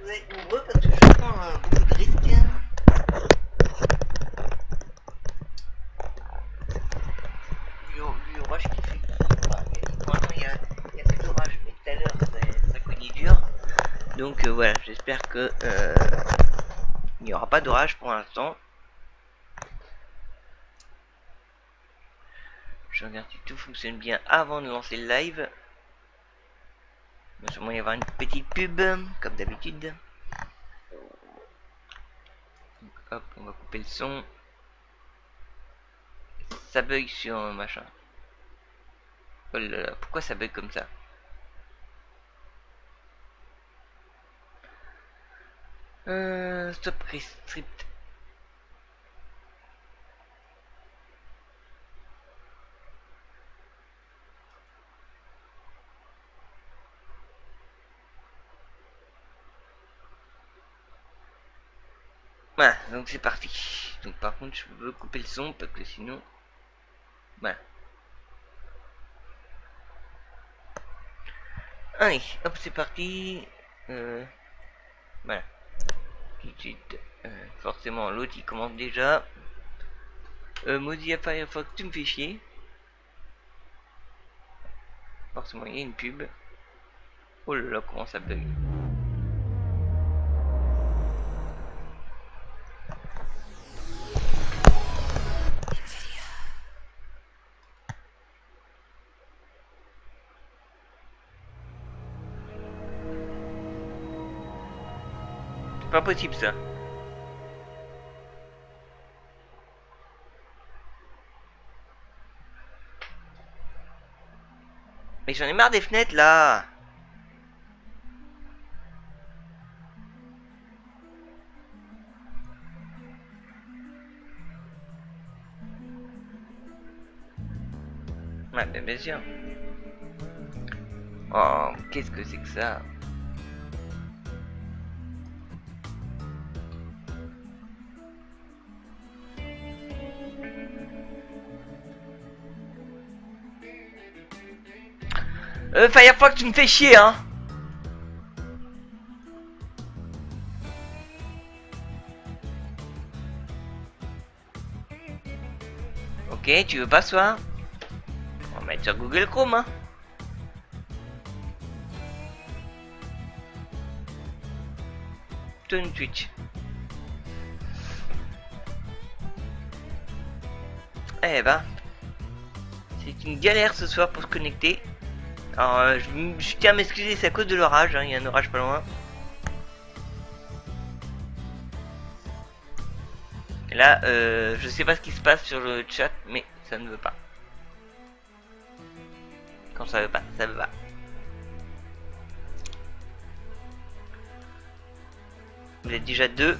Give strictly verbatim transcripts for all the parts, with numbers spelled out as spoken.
vous êtes nombreux parce que je prends euh, beaucoup de risques. Vu vu l'orage qui fait ici, enfin, pour l'instant il y a, il y a plus d'orage, mais tout à l'heure ça, ça cognait dur. Donc euh, voilà, j'espère que euh, il n'y aura pas d'orage pour l'instant. Je regarde si tout fonctionne bien avant de lancer le live. Il va sûrement y avoir une petite pub, comme d'habitude. Hop, on va couper le son. Ça bug sur machin. Oh là là, pourquoi ça bug comme ça? Euh, stop restrict. Voilà, donc c'est parti. Donc par contre, je veux couper le son parce que sinon, voilà. Allez, hop, c'est parti. Euh, voilà. Tout de suite. Euh, forcément, l'autre il commence déjà. Euh, Mozilla Firefox, tu me fais chier. Forcément, il y a une pub. Oh là là, comment ça bug. C'est pas possible ça. Mais j'en ai marre des fenêtres là. Ouais, ben bien sûr. Oh, qu'est-ce que c'est que ça? Euh, Firefox, tu me fais chier, hein. Ok, tu veux pas ce soir? On va mettre sur Google Chrome, hein. Tune Twitch. Eh ben, c'est une galère ce soir pour se connecter. Alors, euh, je, je tiens à m'excuser, c'est à cause de l'orage, hein, il y a un orage pas loin. Et là, euh, je sais pas ce qui se passe sur le chat, mais ça ne veut pas. Quand ça veut pas, ça veut pas. Vous êtes déjà deux.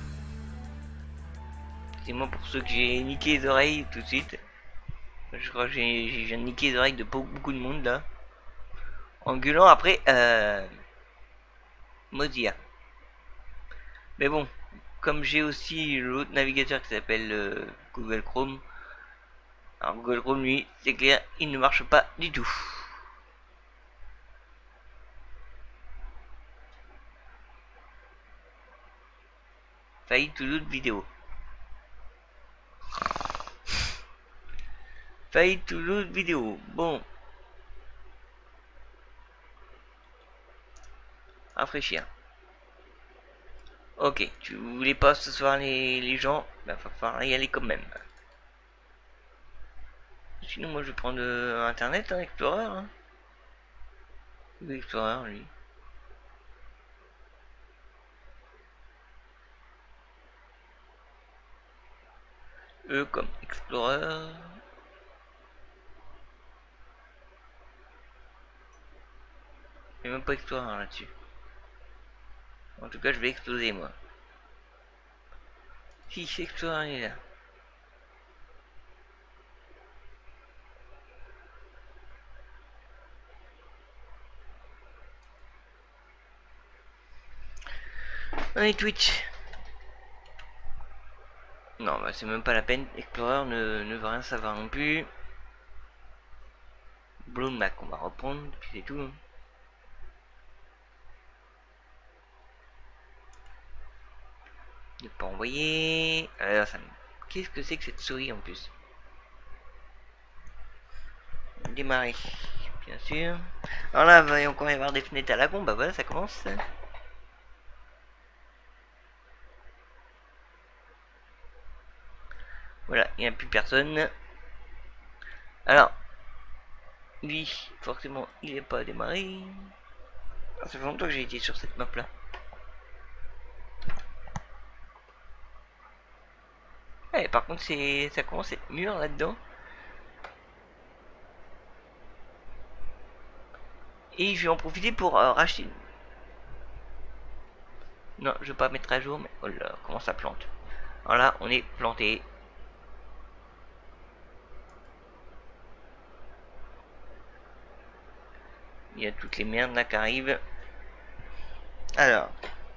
C'est moi pour ceux que j'ai niqué les oreilles tout de suite. Je crois que j'ai niqué les oreilles de beaucoup, beaucoup de monde là. En gueulant après euh, Mozilla. Mais bon, comme j'ai aussi l'autre navigateur qui s'appelle euh, Google Chrome. Alors Google Chrome lui, c'est clair, il ne marche pas du tout. Failli to load vidéo. Failli to load vidéo. Bon. Rafraîchir. Ok, tu voulais pas ce soir les, les gens, bah va falloir y aller quand même. Sinon moi je vais prendre euh, internet, hein, Explorer. Hein. Explorer lui. E comme Explorer. Il n'y a même pas Explorer là-dessus. En tout cas je vais exploser moi. Si Explorer est là. Allez Twitch. Non bah c'est même pas la peine. Explorer ne, ne veut rien savoir non plus. Bloom Mac on va reprendre, puis c'est tout. Ne pas envoyer. Alors, ça me... Qu'est-ce que c'est que cette souris en plus? Démarrer. Bien sûr. Alors là, il va y encore y avoir des fenêtres à la con. Bah voilà, ça commence. Voilà, il n'y a plus personne. Alors, lui, forcément, il n'est pas démarré. Ah, ça fait longtemps que j'ai été sur cette map là. Ouais, par contre, c'est ça commence à être mûr là-dedans. Et je vais en profiter pour euh, racheter. Non, je vais pas mettre à jour, mais oh là, comment ça plante. Alors là, on est planté. Il y a toutes les merdes là qui arrivent. Alors,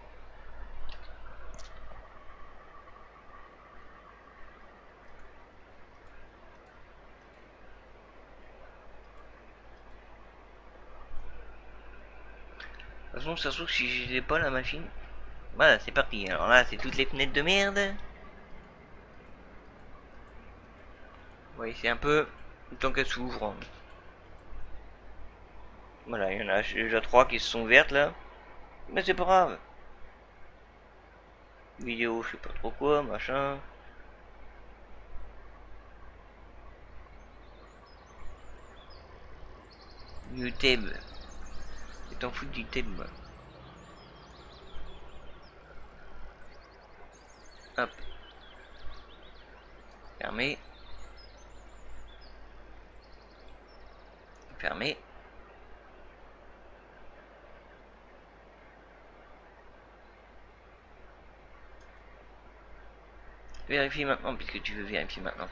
de toute façon, ça se trouve si je n'ai pas la machine. Voilà, c'est parti. Alors là, c'est toutes les fenêtres de merde. Oui, c'est un peu le temps qu'elles s'ouvrent. Voilà, il y en a déjà trois qui se sont ouvertes là. Mais c'est pas grave. Vidéo, je sais pas trop quoi, machin. New tab. Et t'en fous du tab, moi. Hop. Fermé. Fermé. Vérifie maintenant, puisque tu veux vérifier maintenant.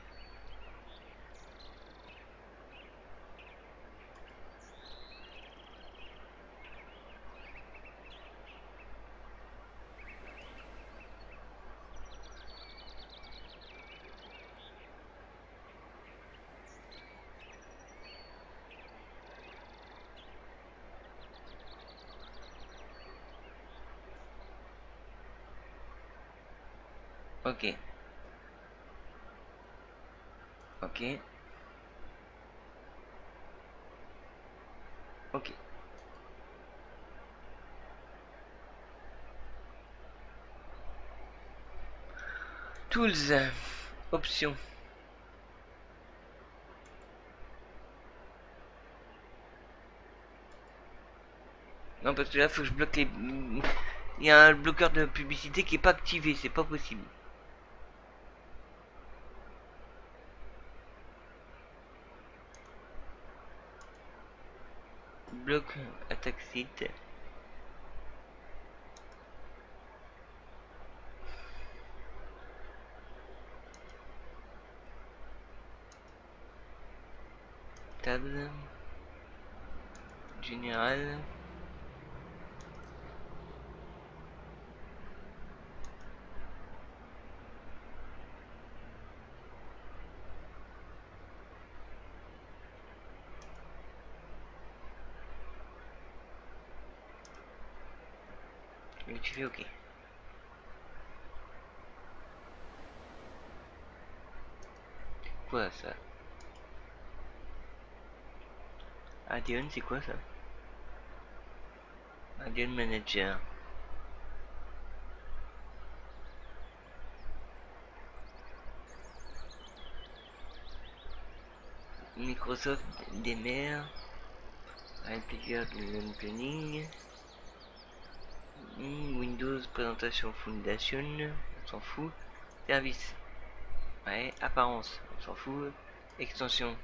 Ok. Ok. Ok. Tools. Options. Non, parce que là, faut que je bloque les... Il y a un bloqueur de publicité qui est pas activé, c'est pas possible. Bloc attaque site. Table. Général. Et tu fais ok. Quoi ça? Adeon, c'est quoi ça? Adeon Manager. Microsoft démarre. Répliqueur de planning. Hmm, Windows présentation Foundation. On s'en fout. Service. Ouais, apparence. On s'en fout. Extension.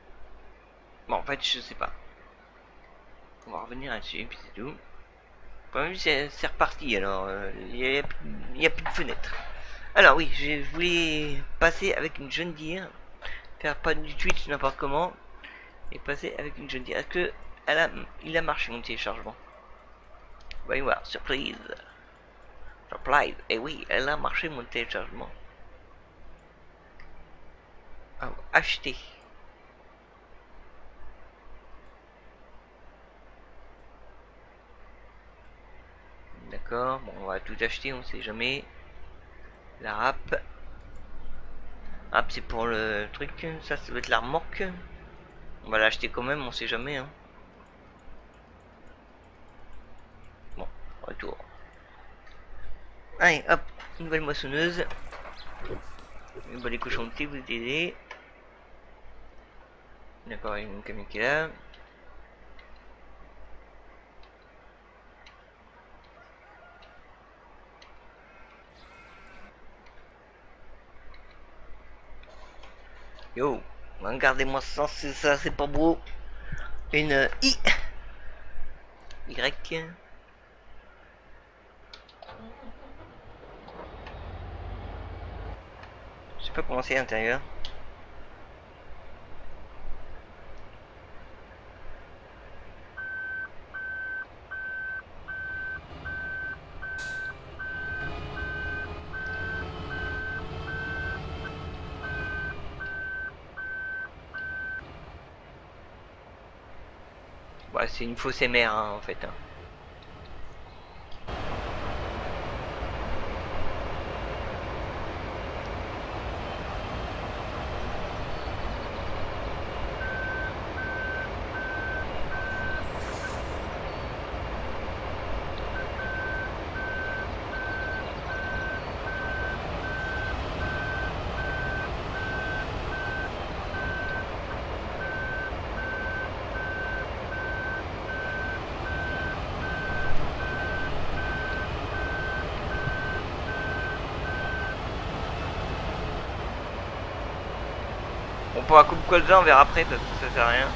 Bon, en fait, je sais pas. On va revenir là-dessus, puis c'est tout. Pour vu, c'est reparti alors. Il n'y a, y a plus de fenêtre. Alors oui, je voulais passer avec une John Deere, faire pas du Twitch n'importe comment, et passer avec une John Deere. Est-ce que elle a, il a marché mon téléchargement? Voyons voir, surprise. Surprise, et oui, elle a marché mon téléchargement. Ah, acheter. D'accord, bon, on va tout acheter, on sait jamais. La rap. Rap, c'est pour le truc, ça, ça doit être la remorque. On va l'acheter quand même, on sait jamais. Hein. Bon, retour. Allez, hop, nouvelle moissonneuse. Bah, les cochons de thé, vous aider. D'accord, il y a mon camion qui est là. Yo, regardez-moi ça, c'est ça, c'est pas beau. Une I. Y. Je sais pas comment c'est à l'intérieur. Ouais, c'est une fausse M R hein, en fait. Hein. On pourra couper colza, on verra après parce que ça sert à rien.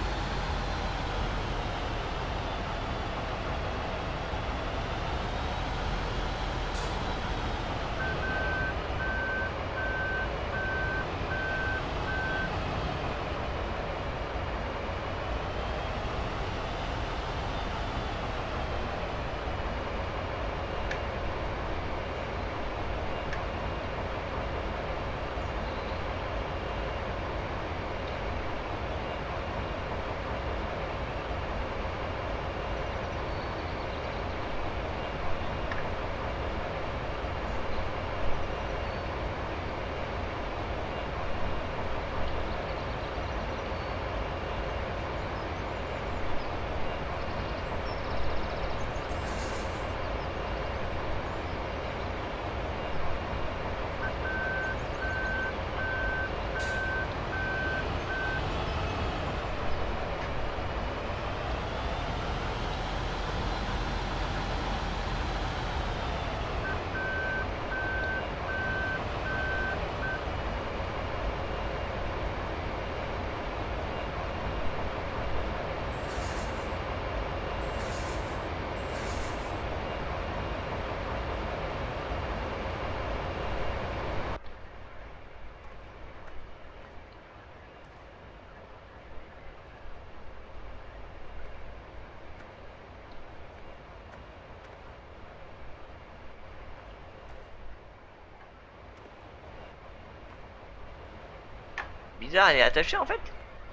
Bizarre, elle est attachée en fait.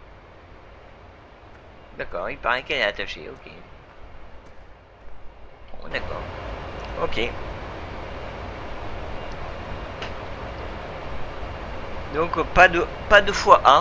D'accord, il paraît qu'elle est attachée, ok. Bon, d'accord. Ok. Donc pas de pas de fois un.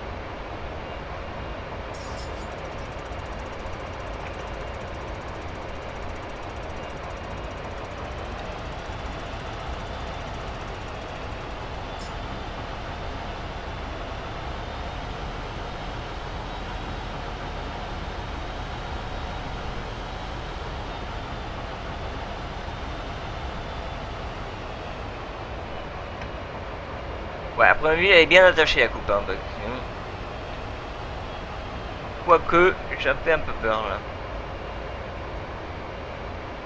Ouais, à première vue, elle est bien attachée la coupe. Hein, parce que sinon... Quoique, j'ai fait un peu peur là.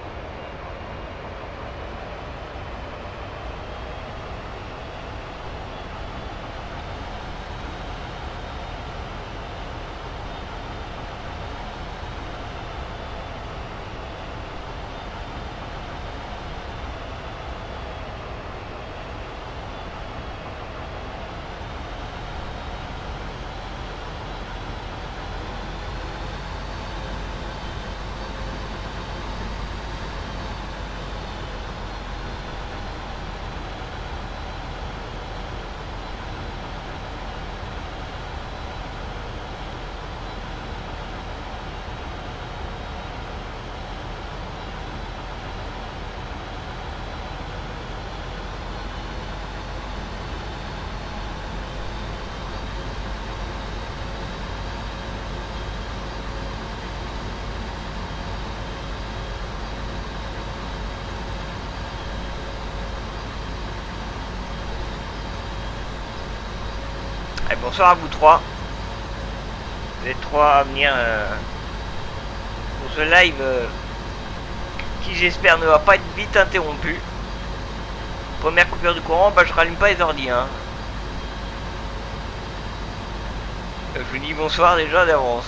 Bonsoir à vous trois. Vous êtes trois à venir euh, pour ce live euh, qui j'espère ne va pas être vite interrompu. Première coupure de courant, bah je rallume pas les ordi hein. Je vous dis bonsoir déjà d'avance.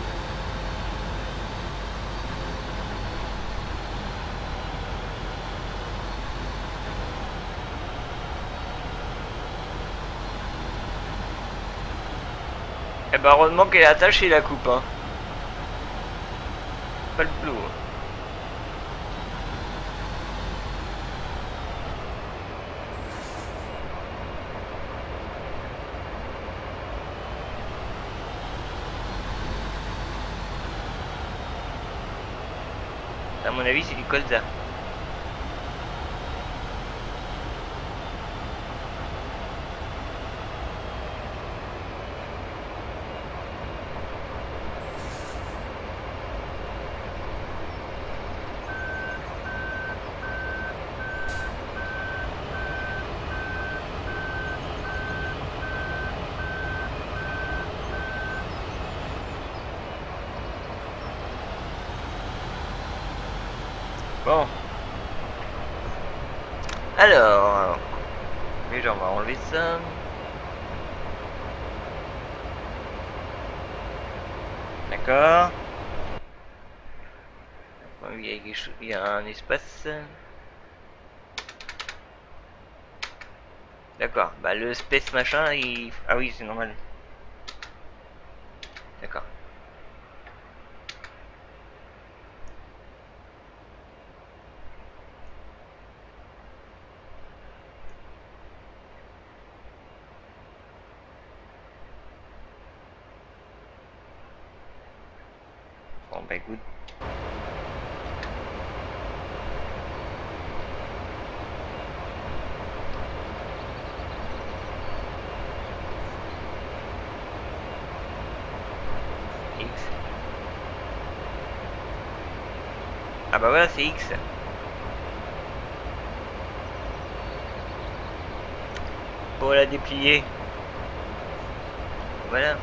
Eh ben heureusement qu'elle est attachée la coupe hein. Pas le boulot. À mon avis c'est du colza. Bon. Alors. Déjà on va enlever ça. D'accord. Il y a quelque chose, il y a un espace. D'accord. Bah le space machin il. Ah oui c'est normal. D'accord. Bon bah écoute. X. Ah bah voilà c'est X. Pour la déplier. Voilà.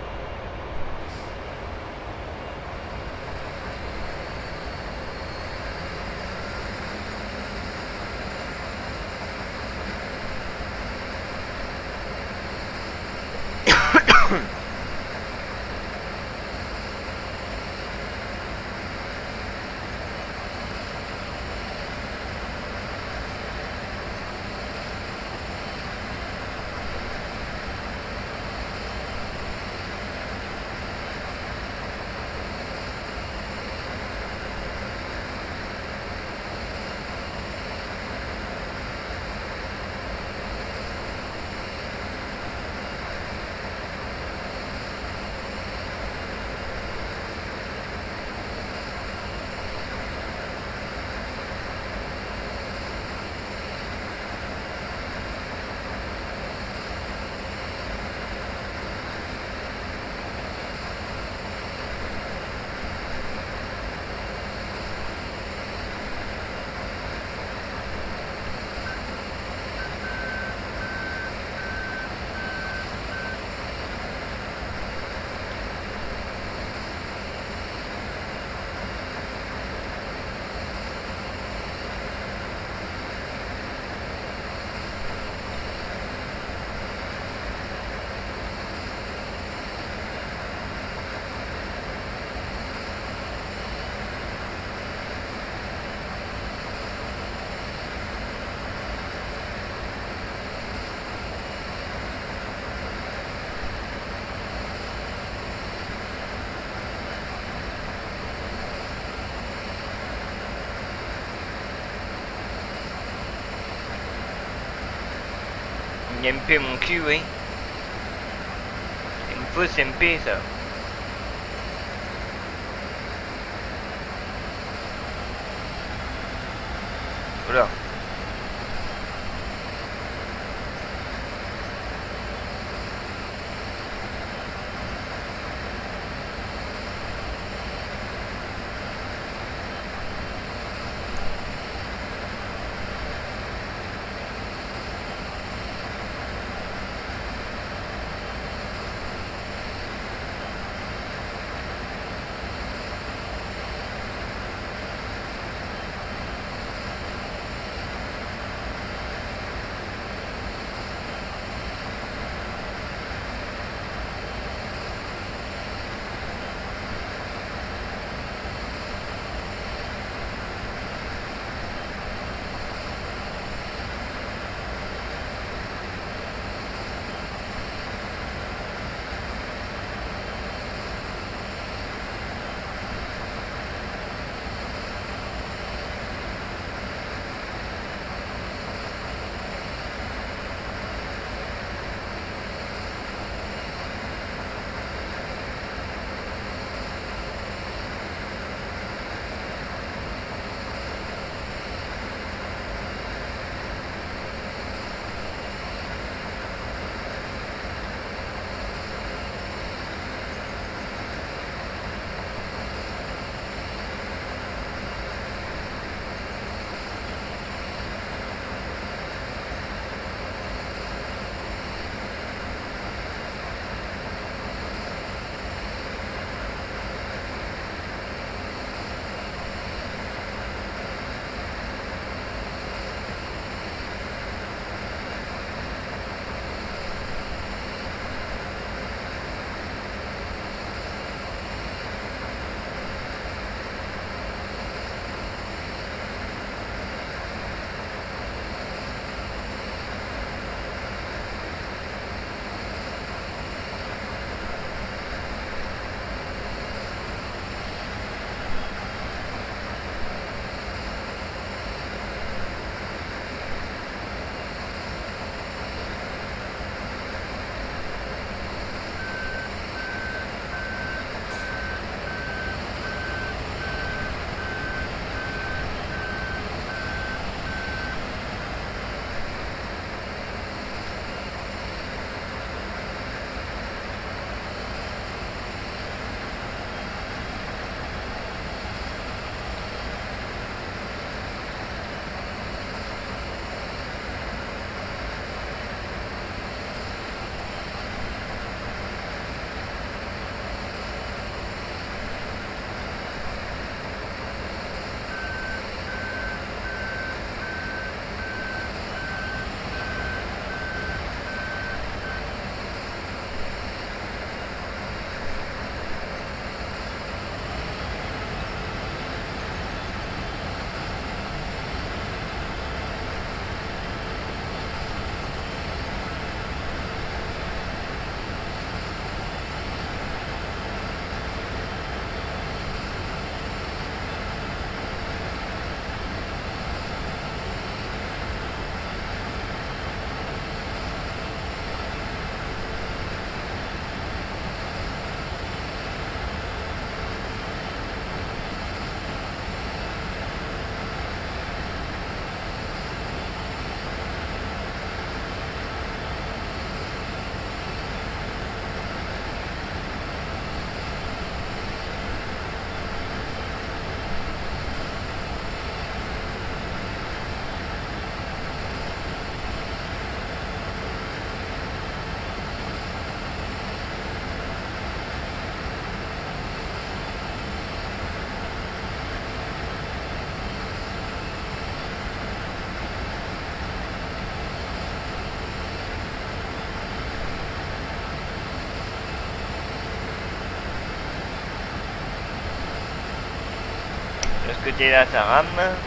Une M P mon cul, oui. Une fausse M P, ça. Voilà. De ce côté-là, ça rame.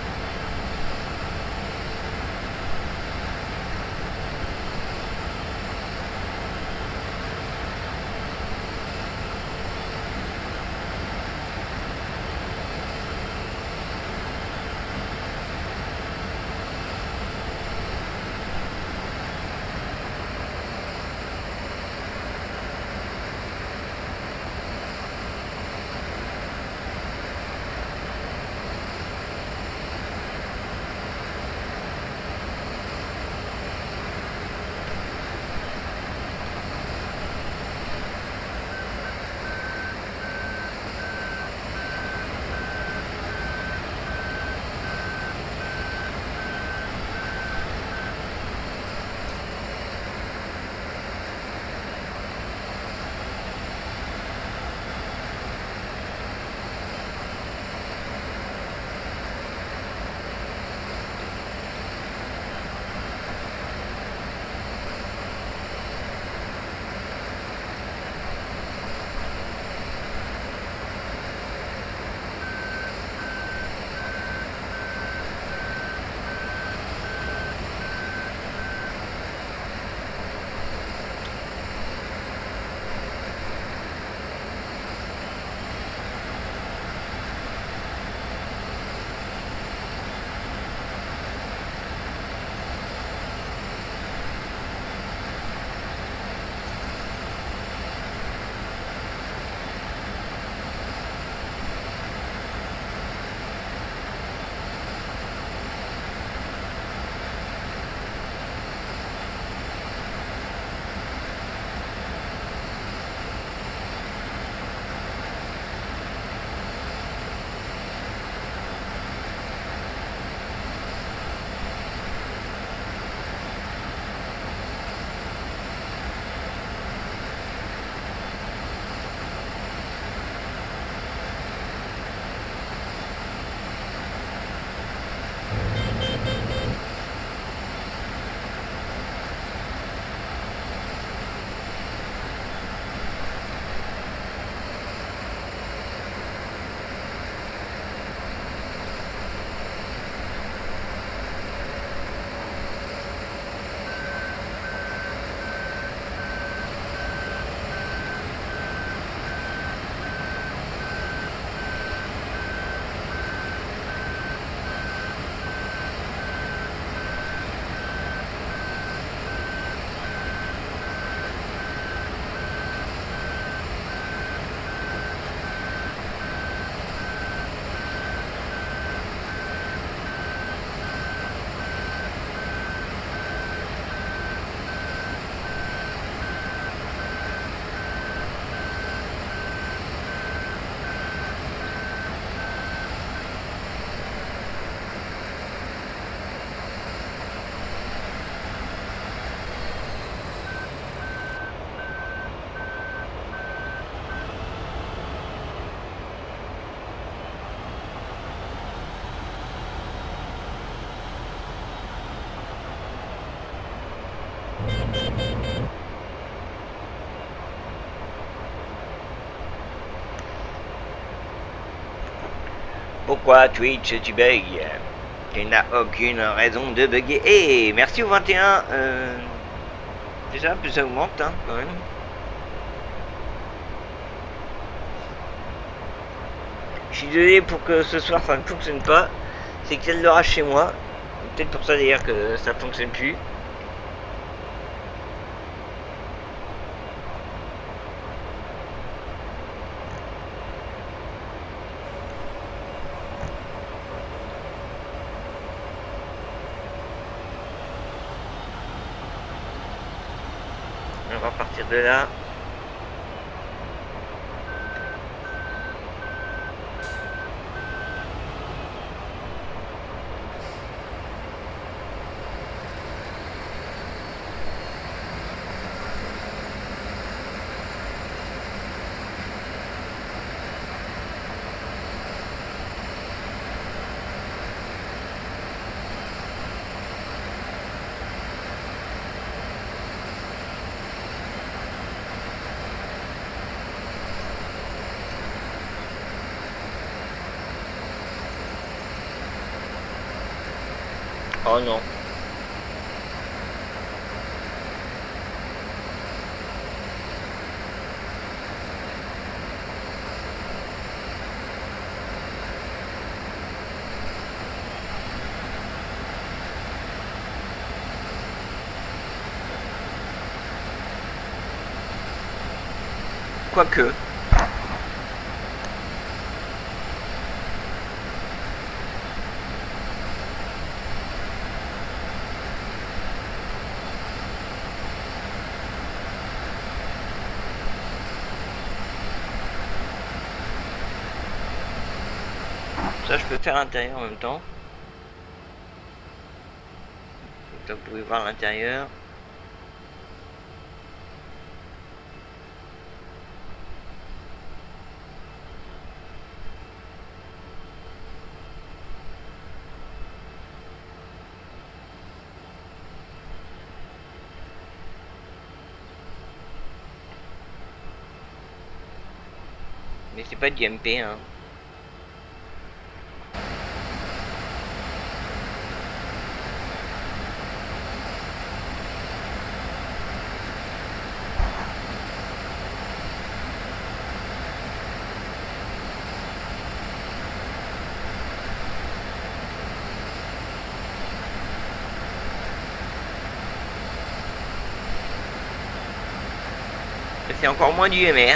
Pourquoi Twitch tu bugs? Tu n'as aucune raison de bugger. Eh, hey, merci au vingt et un. Euh... Déjà, plus ça augmente, hein, quand même. Je suis désolé pour que ce soir ça ne fonctionne pas. C'est qu'il y a de l'orage chez moi. Peut-être pour ça d'ailleurs que ça fonctionne plus. On va partir de là. Oh non. Quoique. Ça, je peux faire l'intérieur en même temps. Donc, vous pouvez voir l'intérieur. Mais c'est pas du M P, hein. C'est encore moins du M R.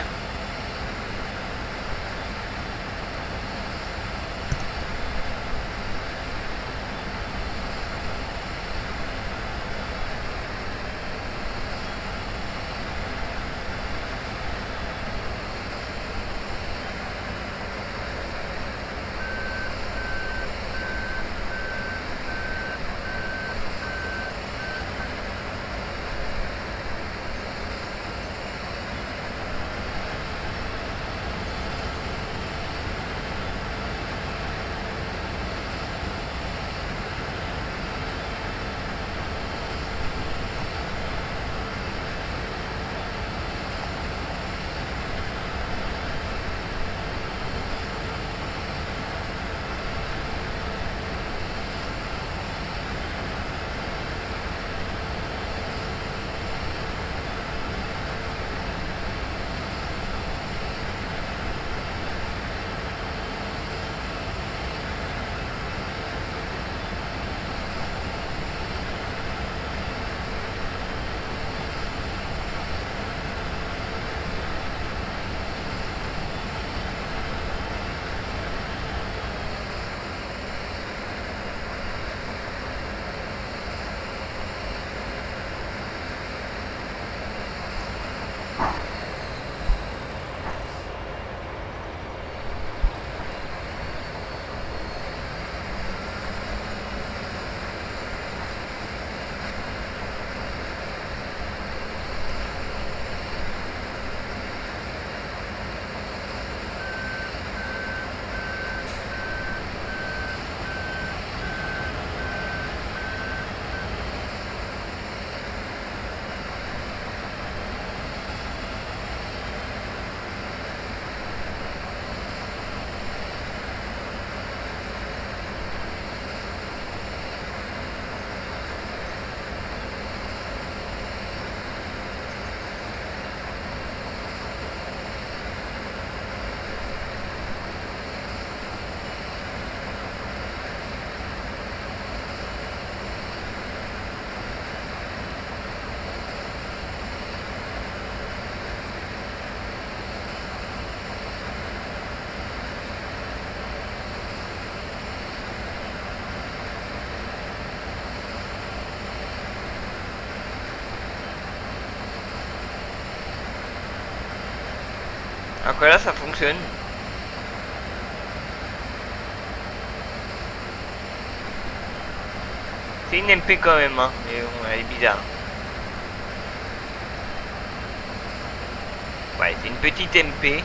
Alors que là, ça fonctionne. C'est une M P quand même, hein, mais bon, elle est bizarre. Ouais, c'est une petite M P.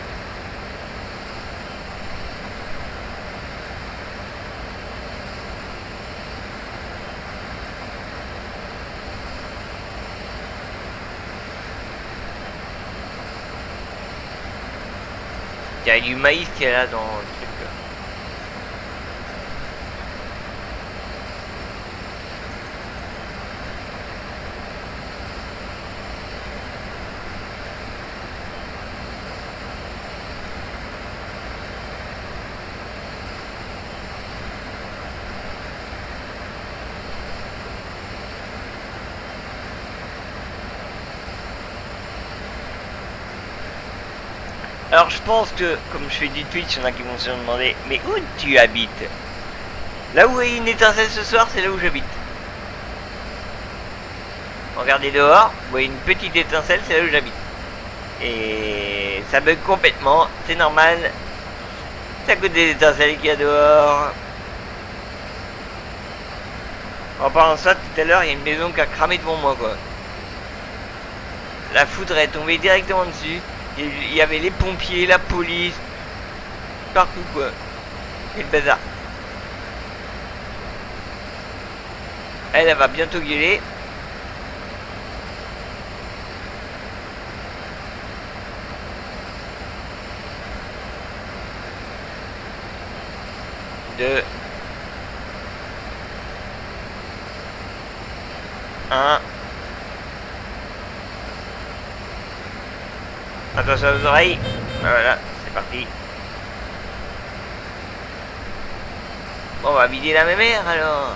Il y a du maïs qui est là dans le truc. Alors je pense que, comme je fais du Twitch, il y en a qui vont se demander, mais où tu habites? Là où il y a une étincelle ce soir, c'est là où j'habite. Regardez dehors, vous voyez une petite étincelle, c'est là où j'habite. Et ça bug complètement, c'est normal. C'est à cause des étincelles qu'il y a dehors. En parlant de ça, tout à l'heure, il y a une maison qui a cramé devant moi, quoi. La foudre est tombée directement dessus. Il y avait les pompiers, la police, partout, quoi. Et le bazar. Elle, elle va bientôt gueuler. Deux. Un. Attention aux oreilles. Voilà, c'est parti. Bon, on va vider la mémère alors.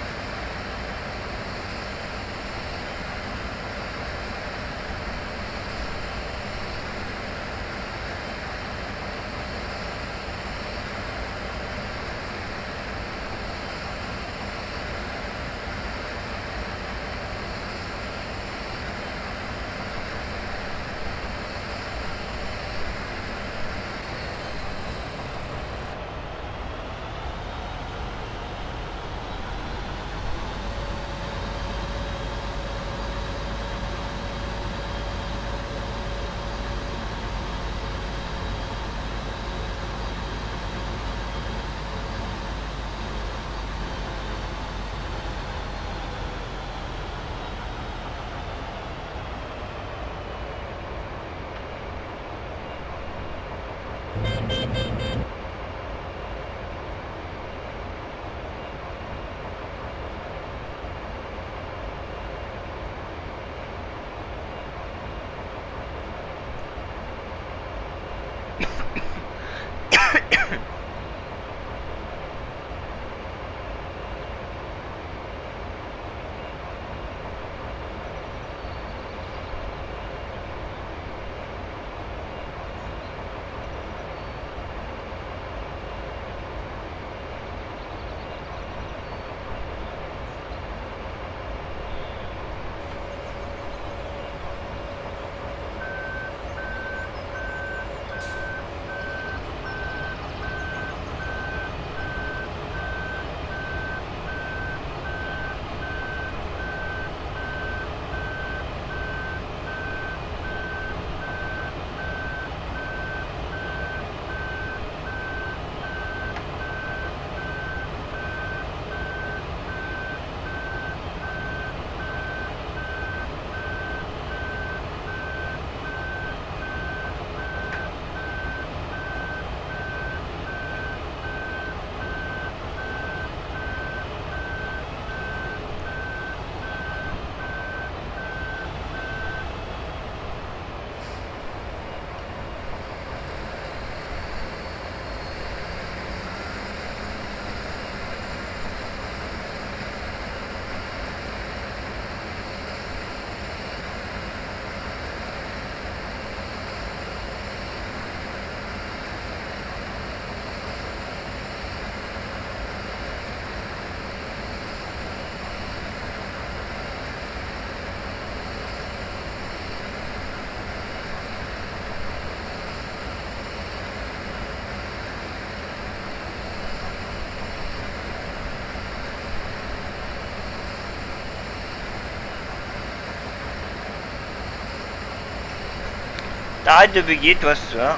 T'arrêtes de bugger toi ce soir.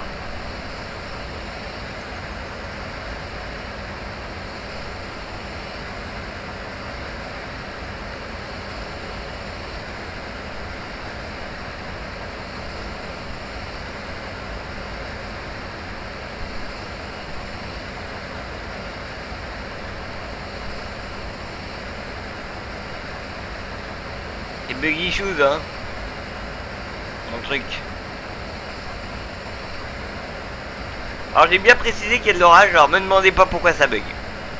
C'est buggy shoes hein. Mon truc. Alors j'ai bien précisé qu'il y a de l'orage, alors me demandez pas pourquoi ça bug.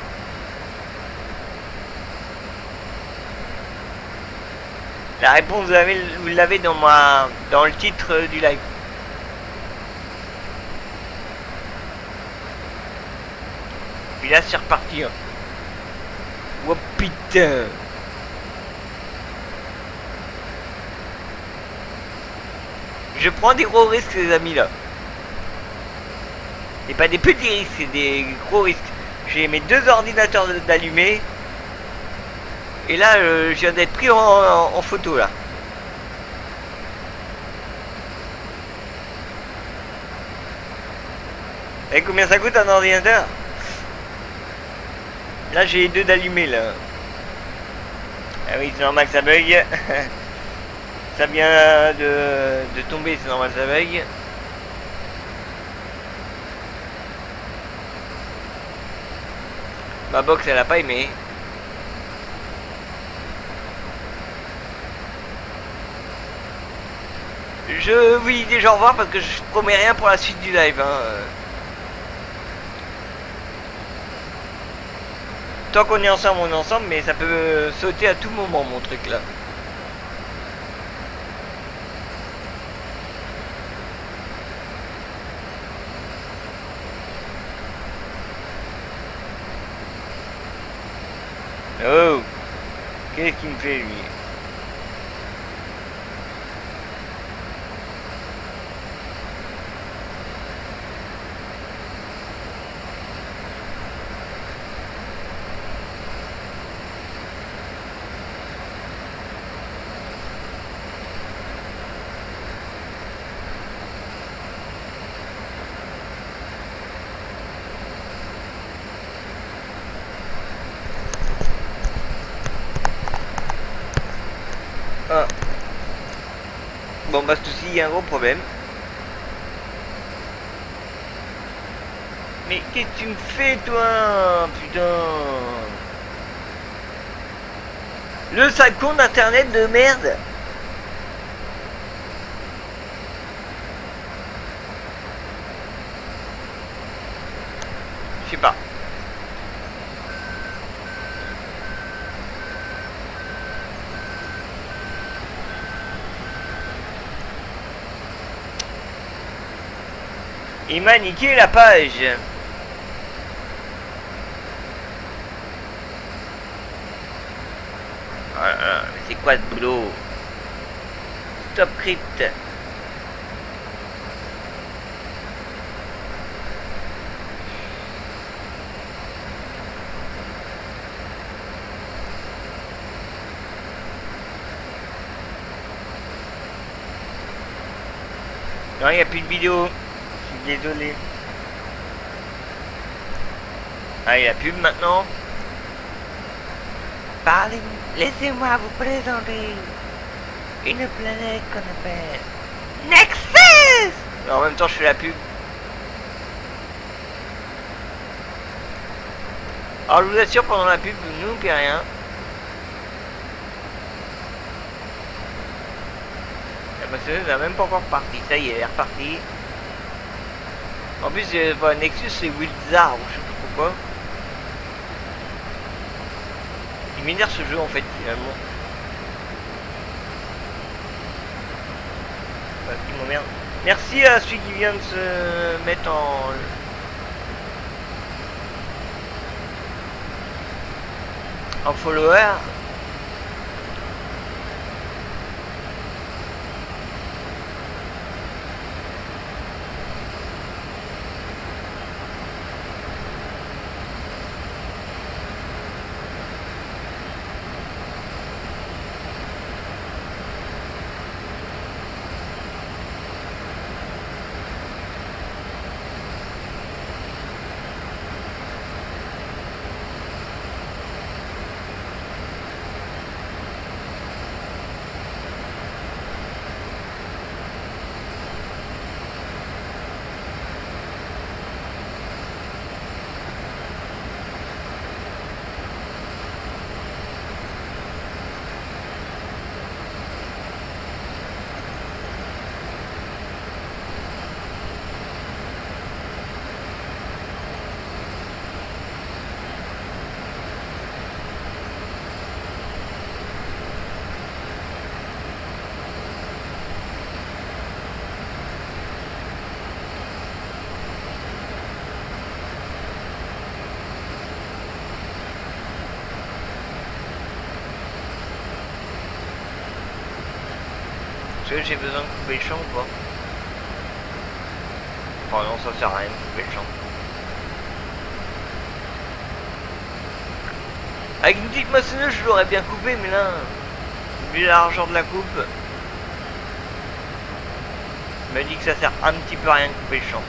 La réponse vous l'avez vous l'avez dans ma dans le titre du live. puis là c'est reparti. Hein. Oh putain. Je prends des gros risques les amis là. Et pas des petits risques, c'est des gros risques. J'ai mes deux ordinateurs d'allumés. Et là euh, je viens d'être pris en, en, en photo là. Et combien ça coûte un ordinateur? Là j'ai les deux d'allumés là. Ah oui c'est normal que ça bug. Ça vient de, de tomber, c'est normal que ça bug. Ma box elle a pas aimé. Je vous dis déjà au revoir parce que je promets rien pour la suite du live. Hein. Tant qu'on est ensemble, on est ensemble, mais ça peut sauter à tout moment mon truc là. Oh, qu'est-ce qu'il me fait lui? Ah. Bon bah ce il y a un gros problème. Mais qu'est-ce que tu me fais toi? Putain. Le sale con d'internet de merde. Je sais pas. Il m'a niqué la page. Oh là là, mais c'est quoi ce boulot? Stop crypt. Non, il n'y a plus de vidéo. Je suis désolé. Ah, il y a pub maintenant. Parlez, laissez-moi vous présenter une planète qu'on appelle Nexus. En même temps, je fais la pub. Alors, je vous assure, pendant la pub, vous ne loupez rien. La maçonneuse n'est même pas encore partie. Ça y est, elle est repartie. En plus, euh, bah, Nexus, c'est Wildsar, ou je sais pas pourquoi. Il m'énerve ce jeu en fait, finalement. Parce qu'il m'emmerde. Merci à celui qui vient de se mettre en... en follower. Est-ce que j'ai besoin de couper le champ ou pas? Enfin non, ça sert à rien de couper le champ. Avec une petite moissonneuse, je l'aurais bien coupé, mais là, vu la largeur de la coupe, je me dis que ça sert un petit peu à rien de couper le champ.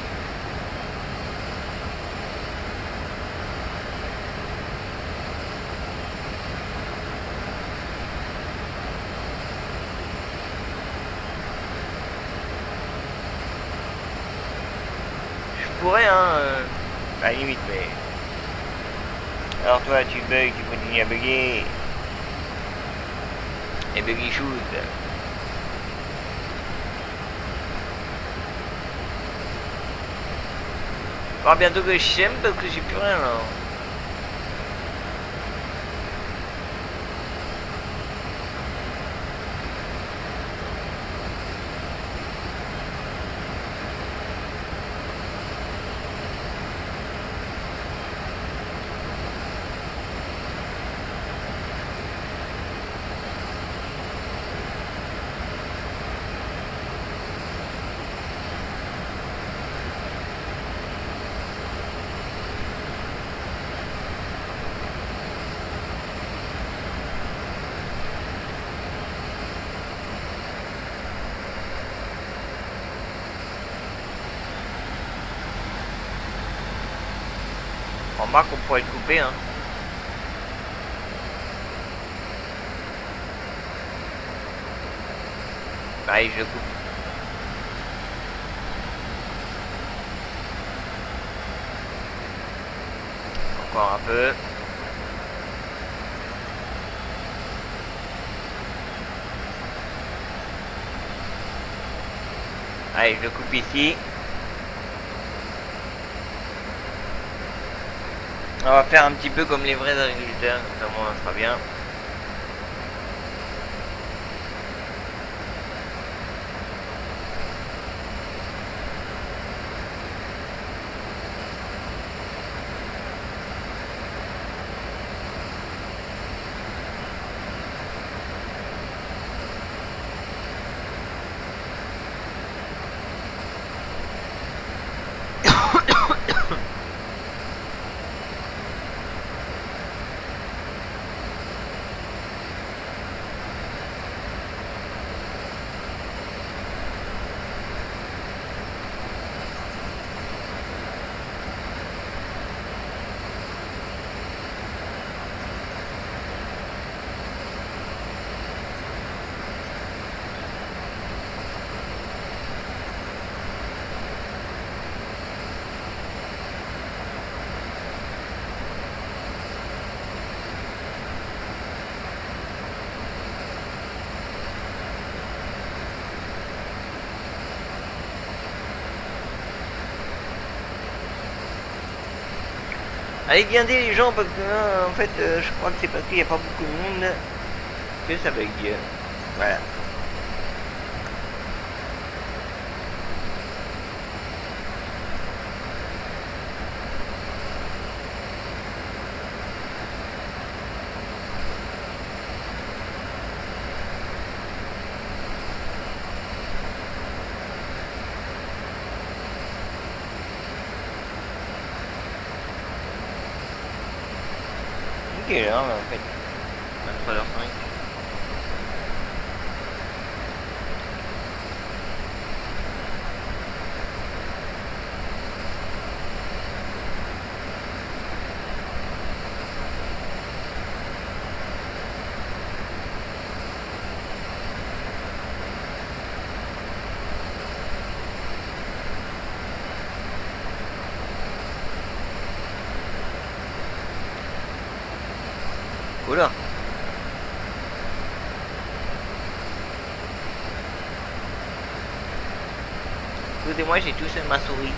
Je pourrais, hein, euh, à la limite, mais... Alors toi, tu bugs, tu continues à bugger. Et buggy shoot. Il va bientôt que je sème parce que j'ai plus rien là. Remarque qu'on pourrait le couper, hein. Allez, je le coupe. Encore un peu. Allez, je le coupe ici. On va faire un petit peu comme les vrais agriculteurs, comme ça, moi, ça sera bien. Allez, guinder les gens parce que là, en fait, euh, je crois que c'est parce qu'il n'y a pas beaucoup de monde que ça bug. Voilà. Quelle heure là en fait? vingt-trois heures cinq. Oula. Écoutez-moi, j'ai touché ma souris.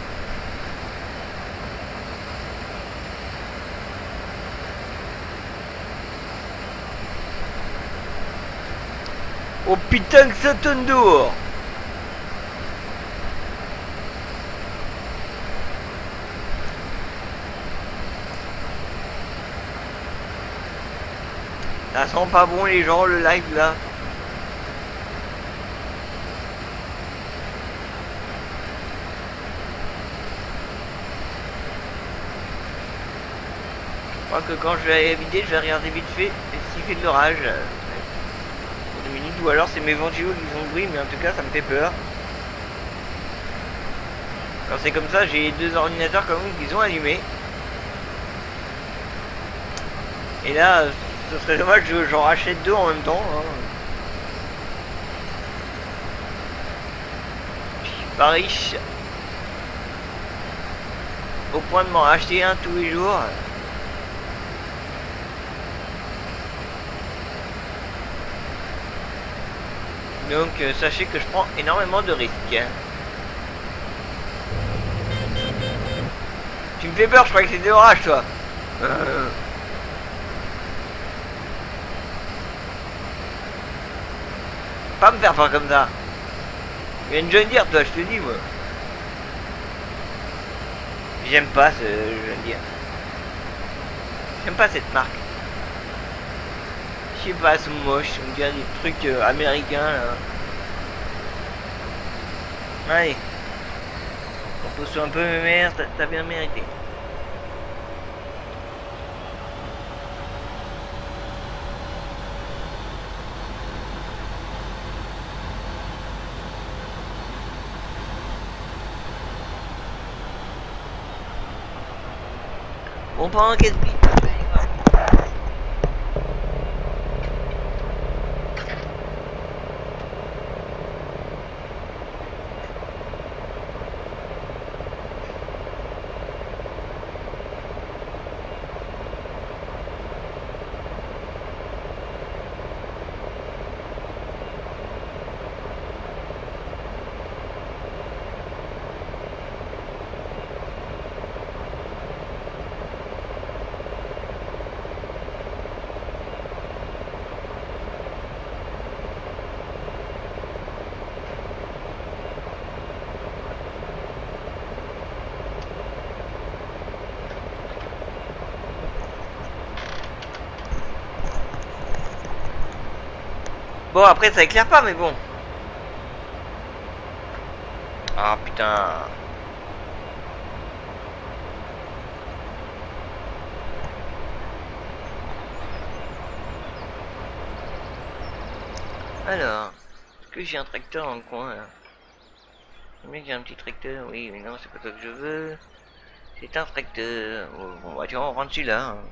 Oh putain que ça tonne dehors. Ça sent pas bon les gens le live là. crois que quand je vais habiter, je vais regarder vite fait s'il fait de l'orage. Euh, deux minutes, ou alors c'est mes ventilos qui font bruit, mais en tout cas ça me fait peur. Quand c'est comme ça, j'ai deux ordinateurs quand même qui sont allumés. Et là, ce serait dommage que j'en rachète deux en même temps. Hein. Je suis pas riche au point de m'en racheter un tous les jours. Donc euh, sachez que je prends énormément de risques. Hein. Tu me fais peur, je croyais que c'était orage toi. Euh... Pas me faire peur comme ça. Tu viens de John Deere toi, je te dis moi. J'aime pas ce John Deere. J'aime pas cette marque. Je sais pas, c'est moche, on dirait des trucs euh, américains là. Allez. Repose-toi un peu mes mères, t'as bien mérité. On prend un casse-bite. Bon, après ça éclaire pas, mais bon. Ah putain. Alors, est-ce que j'ai un tracteur dans le coin là? Combien j'ai un petit tracteur? Oui, mais non, c'est pas ça que je veux. C'est un tracteur. Bon, bah tu vois, on rentre celui-là. Hein.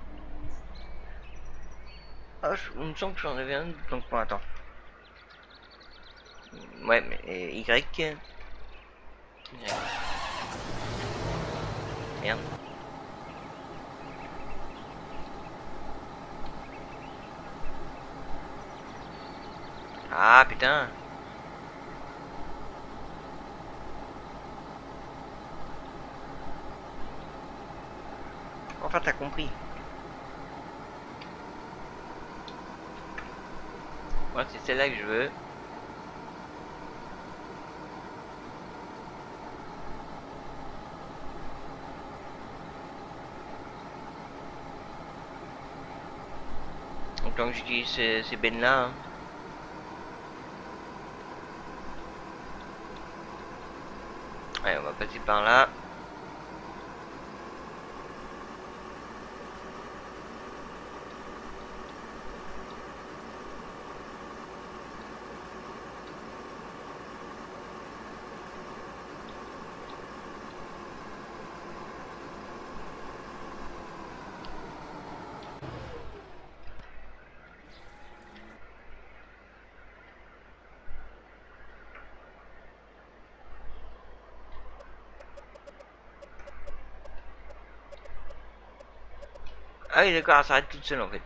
Ah, je, il me semble que j'en avais un dans le coin, attends. Ouais, mais euh, Y. Y. Merde. Ah putain. Enfin t'as compris. Moi c'est celle-là que je veux. Donc tant que j'utilise ces, ces bennes là. Hein. Allez, on va passer par là. Ah oui d'accord, elle s'arrête toute seule en fait.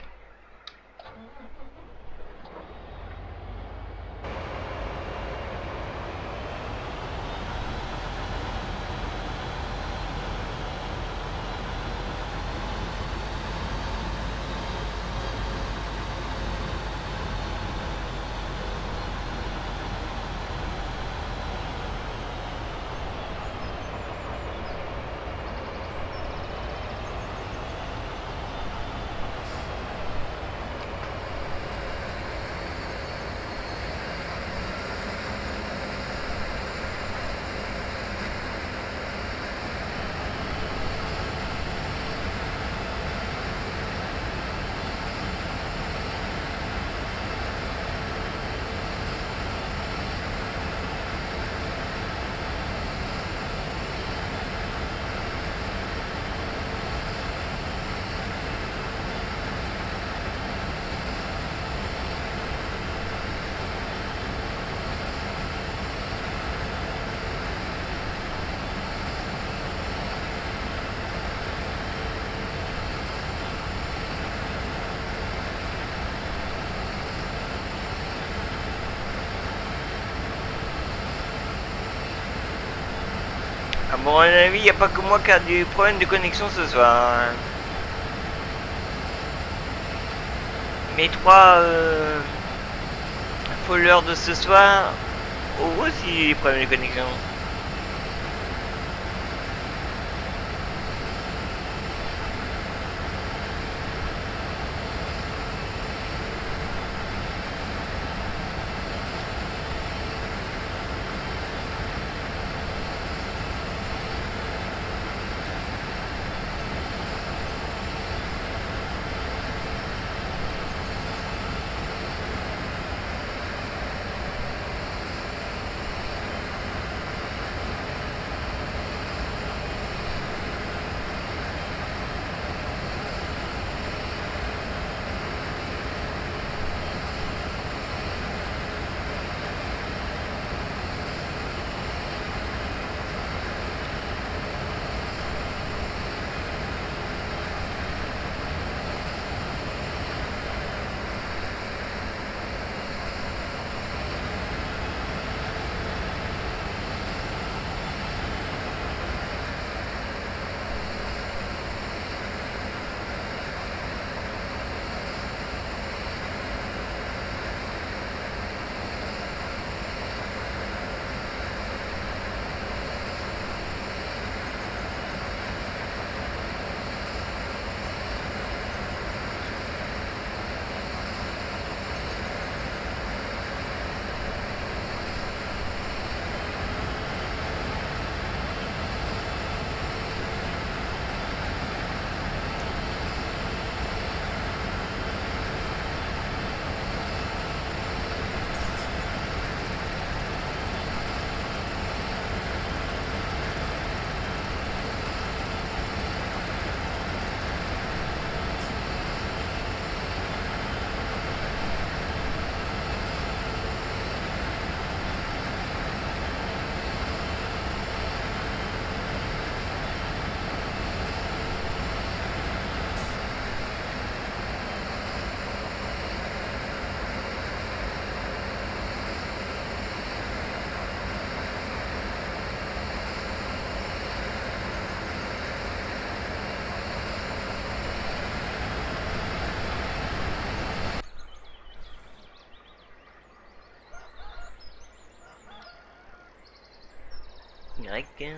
Bon, à mon avis, il n'y a pas que moi qui a du problème de connexion ce soir. Hein. Mes trois euh, followers de ce soir ont aussi des problèmes de connexion. Y.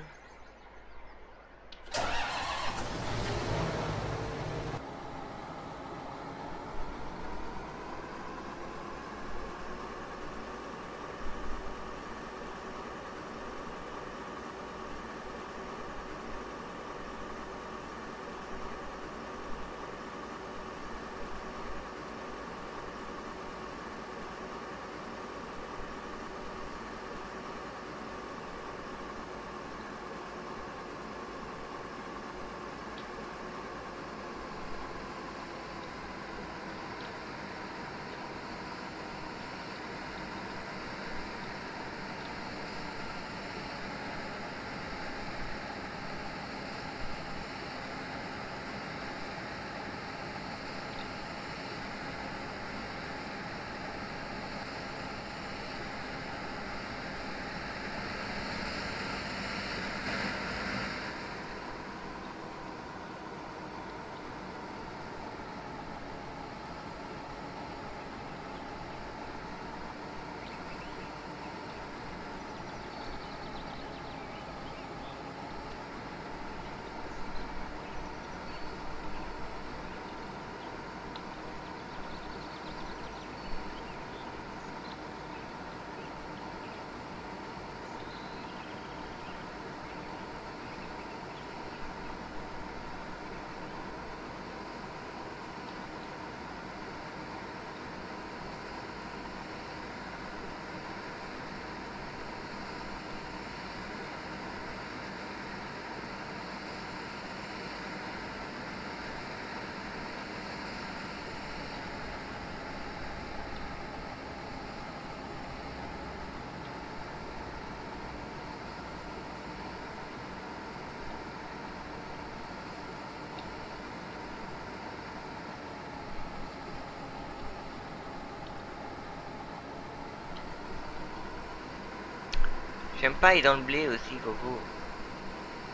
J'aime pas aller dans le blé aussi, Coco.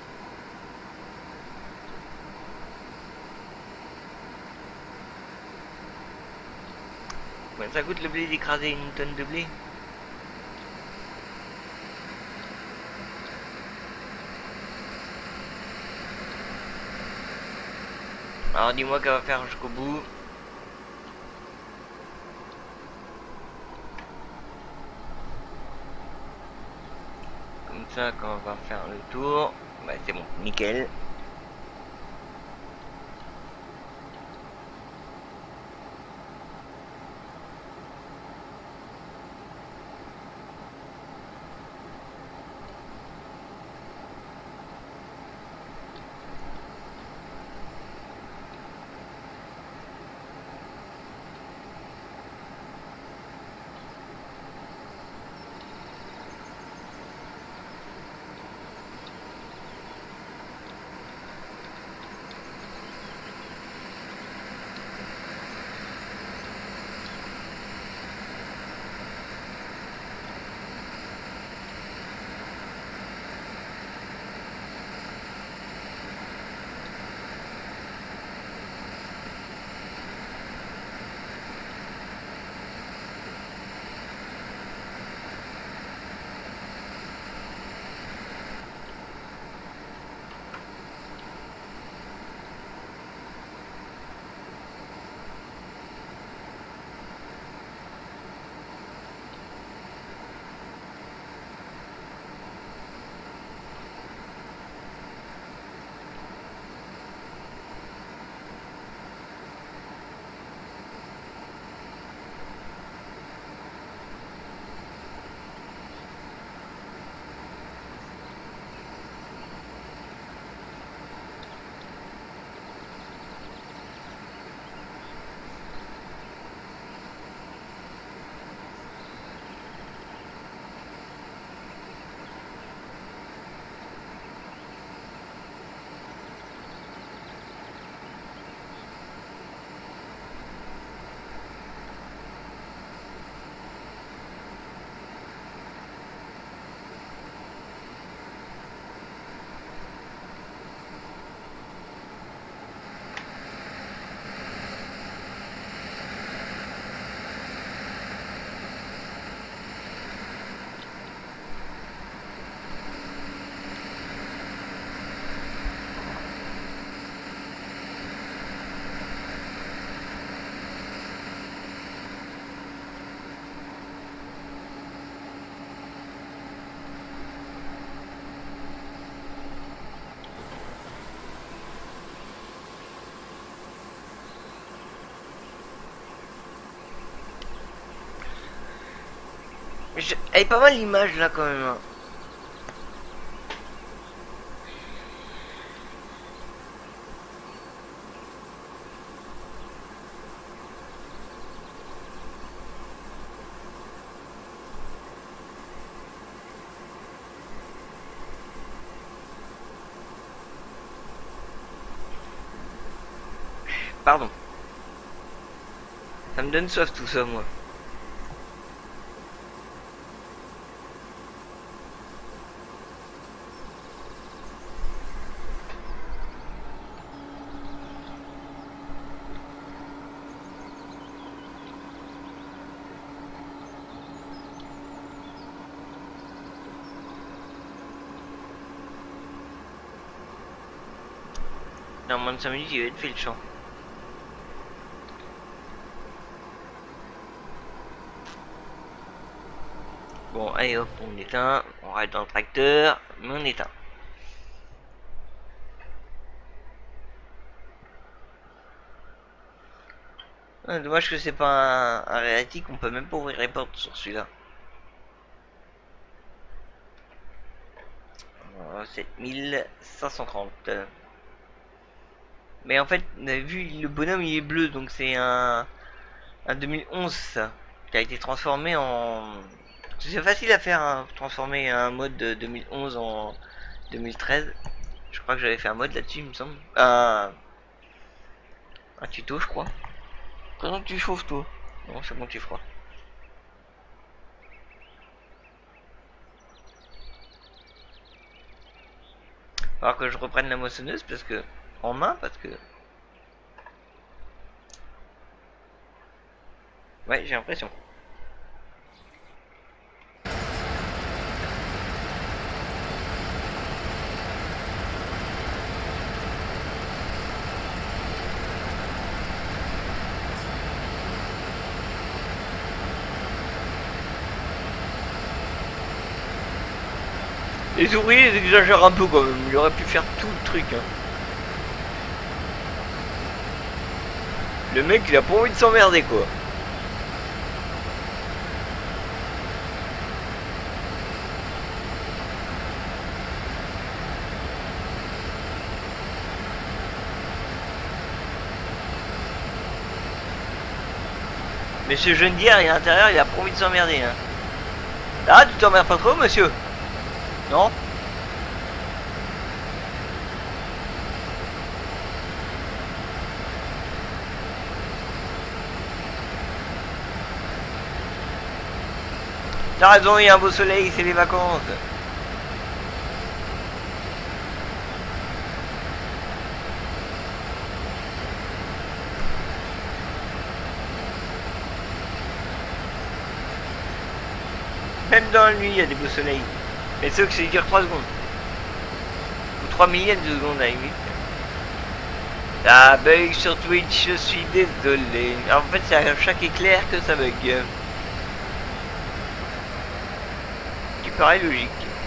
Combien ça coûte le blé d'écraser une tonne de blé? Alors dis-moi qu'elle va faire jusqu'au bout. Comme ça, quand on va faire le tour, bah c'est bon, nickel. Je... Elle est pas mal l'image là quand même. Hein. Pardon. Ça me donne soif tout ça moi. Dans moins de cinq minutes, il va être fait le champ. Bon, allez hop, on éteint. On reste dans le tracteur, mais on éteint. Ah, dommage que c'est pas un, un réatique, on peut même pas ouvrir les portes sur celui-là. sept mille cinq cent trente. Mais en fait, on a vu le bonhomme il est bleu, donc c'est un, un deux mille onze ça, qui a été transformé en... C'est facile à faire, hein, transformer un mode de deux mille onze en deux mille treize. Je crois que j'avais fait un mode là-dessus, il me semble. Un, un tuto, je crois. Comment tu chauffes toi? Non, c'est bon, tu froid. Alors que je reprenne la moissonneuse parce que en main parce que Ouais, j'ai l'impression. Les ouvriers ils exagèrent un peu quand même, il aurait pu faire tout le truc. Hein. Le mec il a pas envie de s'emmerder quoi. Mais ce jeune d'hier, il est à l'intérieur, il a pas envie de s'emmerder. Hein. Ah, tu t'emmerdes pas trop, monsieur? Non? T'as raison, il y a un beau soleil, c'est les vacances. Même dans la nuit, il y a des beaux soleils. Mais c'est que c'est dire trois secondes. Ou trois millièmes de secondes à la limite. Ça bug sur Twitch, je suis désolé. Alors, en fait, c'est à chaque éclair que ça bug. Qui paraît logique.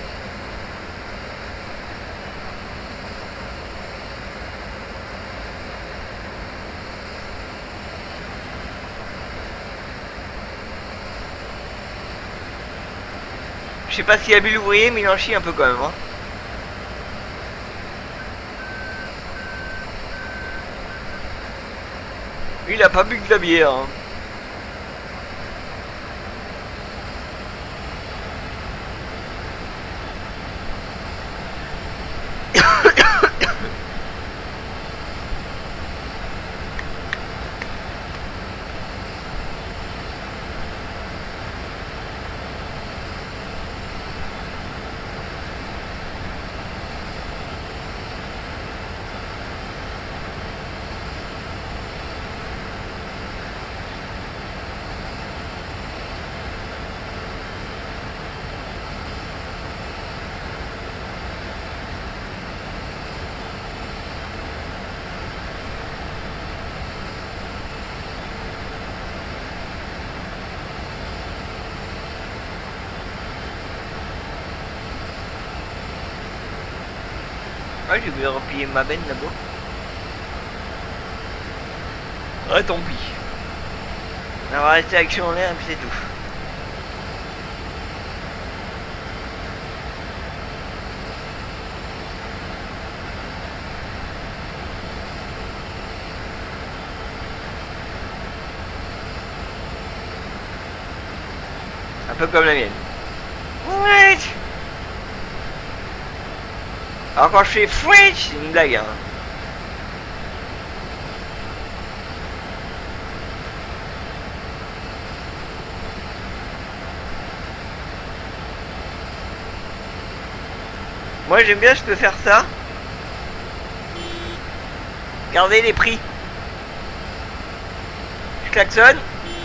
Je sais pas s'il a bu l'ouvrier, mais il en chie un peu quand même. Hein. Lui, il a pas bu que de la bière. Hein. Ouais, j'ai voulu replier ma benne là-bas. Ouais, tant pis. On va rester action en l'air et puis c'est tout. Un peu comme la mienne. Ouais. Alors quand je fais fouet, c'est une blague. Hein. Moi j'aime bien, je peux faire ça. Regardez les prix. Je klaxonne.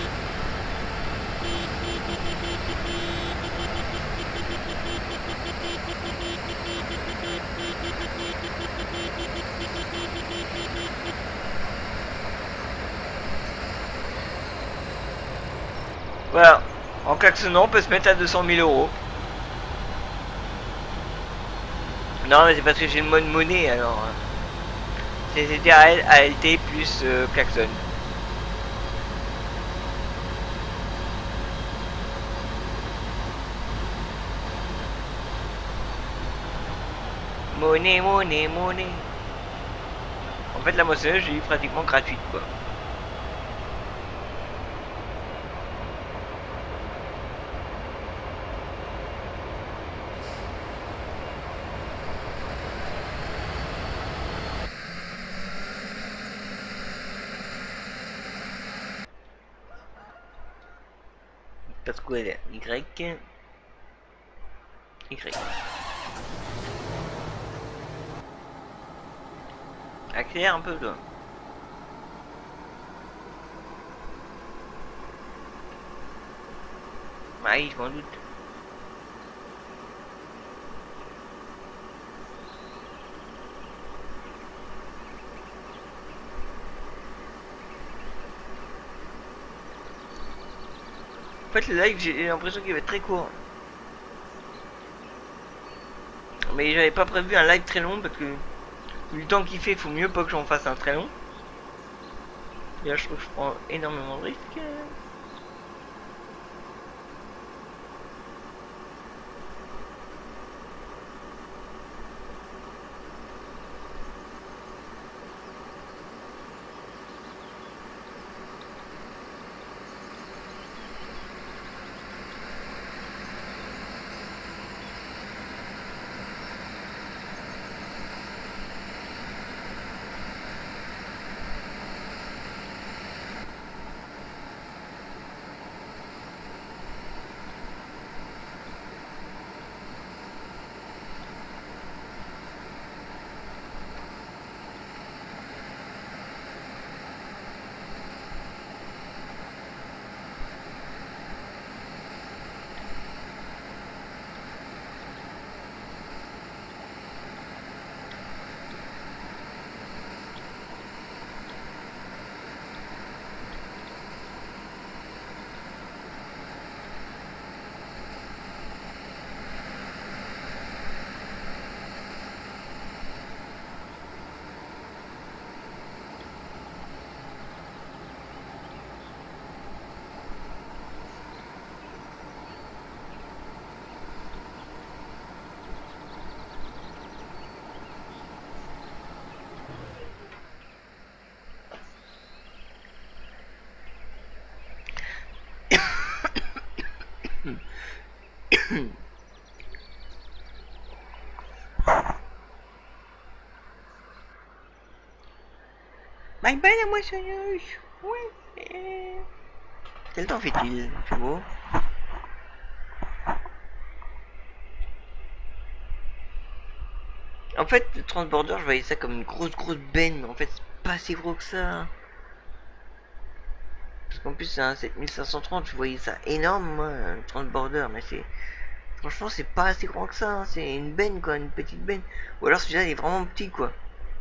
Voilà. En klaxonnant, on peut se mettre à deux cent mille euros. Non, mais c'est parce que j'ai le mode monnaie alors. C'était A L T plus euh, klaxon. Monnaie, monnaie, monnaie. En fait, la moissonneuse, j'ai eu pratiquement gratuite quoi. Parce que Y. Y. Accélère un peu toi. Ah oui, je m'en doute. En fait, le live, j'ai l'impression qu'il va être très court. Mais j'avais pas prévu un live très long parce que vu le temps qu'il fait, il faut mieux pas que j'en fasse un très long. Et là, je trouve que je prends énormément de risques. Bye bye la moissonneuse. Ouais. Quel temps fait-il? C'est beau. En fait, le transborder, je voyais ça comme une grosse grosse benne, mais en fait, c'est pas si gros que ça. Parce qu'en plus, c'est un sept mille cinq cent trente, je voyais ça énorme, moi, un transborder, mais c'est. Franchement, c'est pas assez grand que ça, hein. C'est une benne, quoi, une petite benne. Ou alors celui-là, il est vraiment petit, quoi.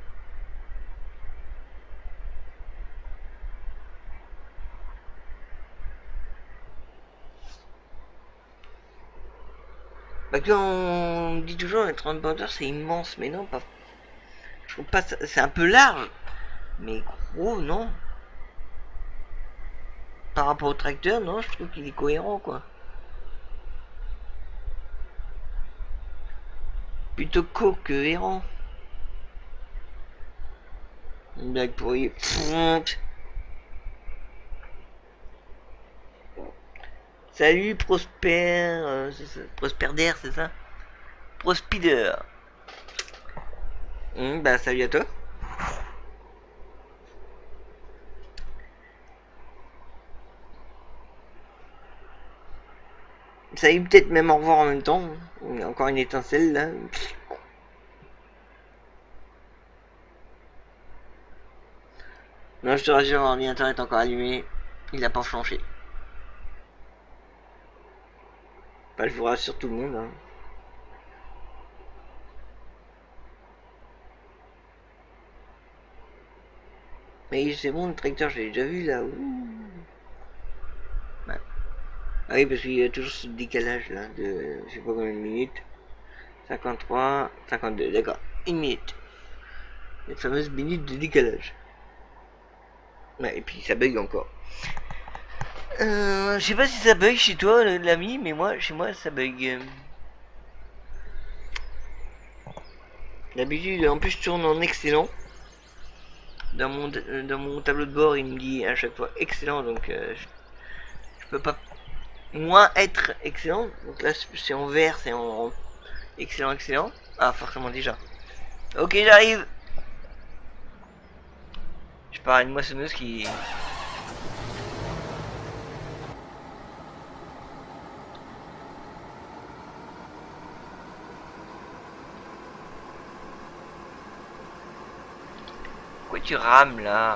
Bah, quand on dit toujours, le transborder, c'est immense, mais non, pas. Je trouve pas ça. C'est un peu large, mais gros, non. Par rapport au tracteur, non, je trouve qu'il est cohérent, quoi. Plutôt cohérent. Une blague pourrie. Salut Prosper, euh, Prosper d'air, c'est ça? Prospider. Hum, bah salut à toi. Salut peut-être même au revoir en même temps. Il y a encore une étincelle là. Non, je te rassure, l'ordinateur est encore allumé. Il n'a pas flanché. Bah, je vous rassure tout le monde. Hein. Mais c'est bon, le tracteur, je l'ai déjà vu là. Ouh. Ouais. Ah oui, parce qu'il y a toujours ce décalage là de je sais pas combien de minutes. cinquante-trois, cinquante-deux, d'accord. Une minute. La fameuse minute de décalage. Ouais, et puis ça bug encore. Euh, je sais pas si ça bug chez toi, l'ami, mais moi, chez moi, ça bug. D'habitude, en plus, je tourne en excellent. Dans mon, dans mon tableau de bord, il me dit à chaque fois excellent, donc euh, je, je peux pas moins être excellent. Donc là, c'est en vert, c'est en excellent, excellent. Ah, forcément déjà. Ok, j'arrive. Je pars à une moissonneuse qui. Pourquoi tu rames là?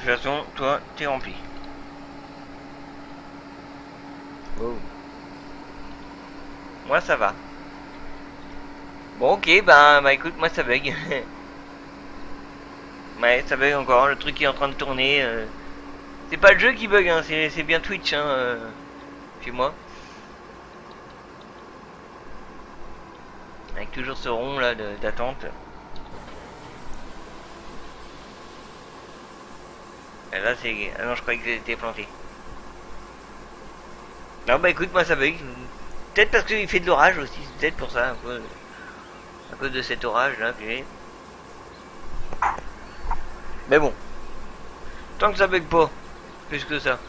toute façon, toi, t'es rempli. Oh. Moi, ça va. Bon, ok, bah, bah écoute, moi, ça bug. Ouais, ça bug encore, le truc est en train de tourner. Euh... C'est pas le jeu qui bug, hein, c'est bien Twitch, hein, euh, chez moi. Avec toujours ce rond là d'attente. Et là c'est... Ah non, je croyais que c'était planté. Non bah écoute, moi ça bug. Peut-être parce qu'il fait de l'orage aussi, c'est peut-être pour ça, un peu. À cause de cet orage là que j'ai. Mais bon. Tant que ça bug pas, plus que ça.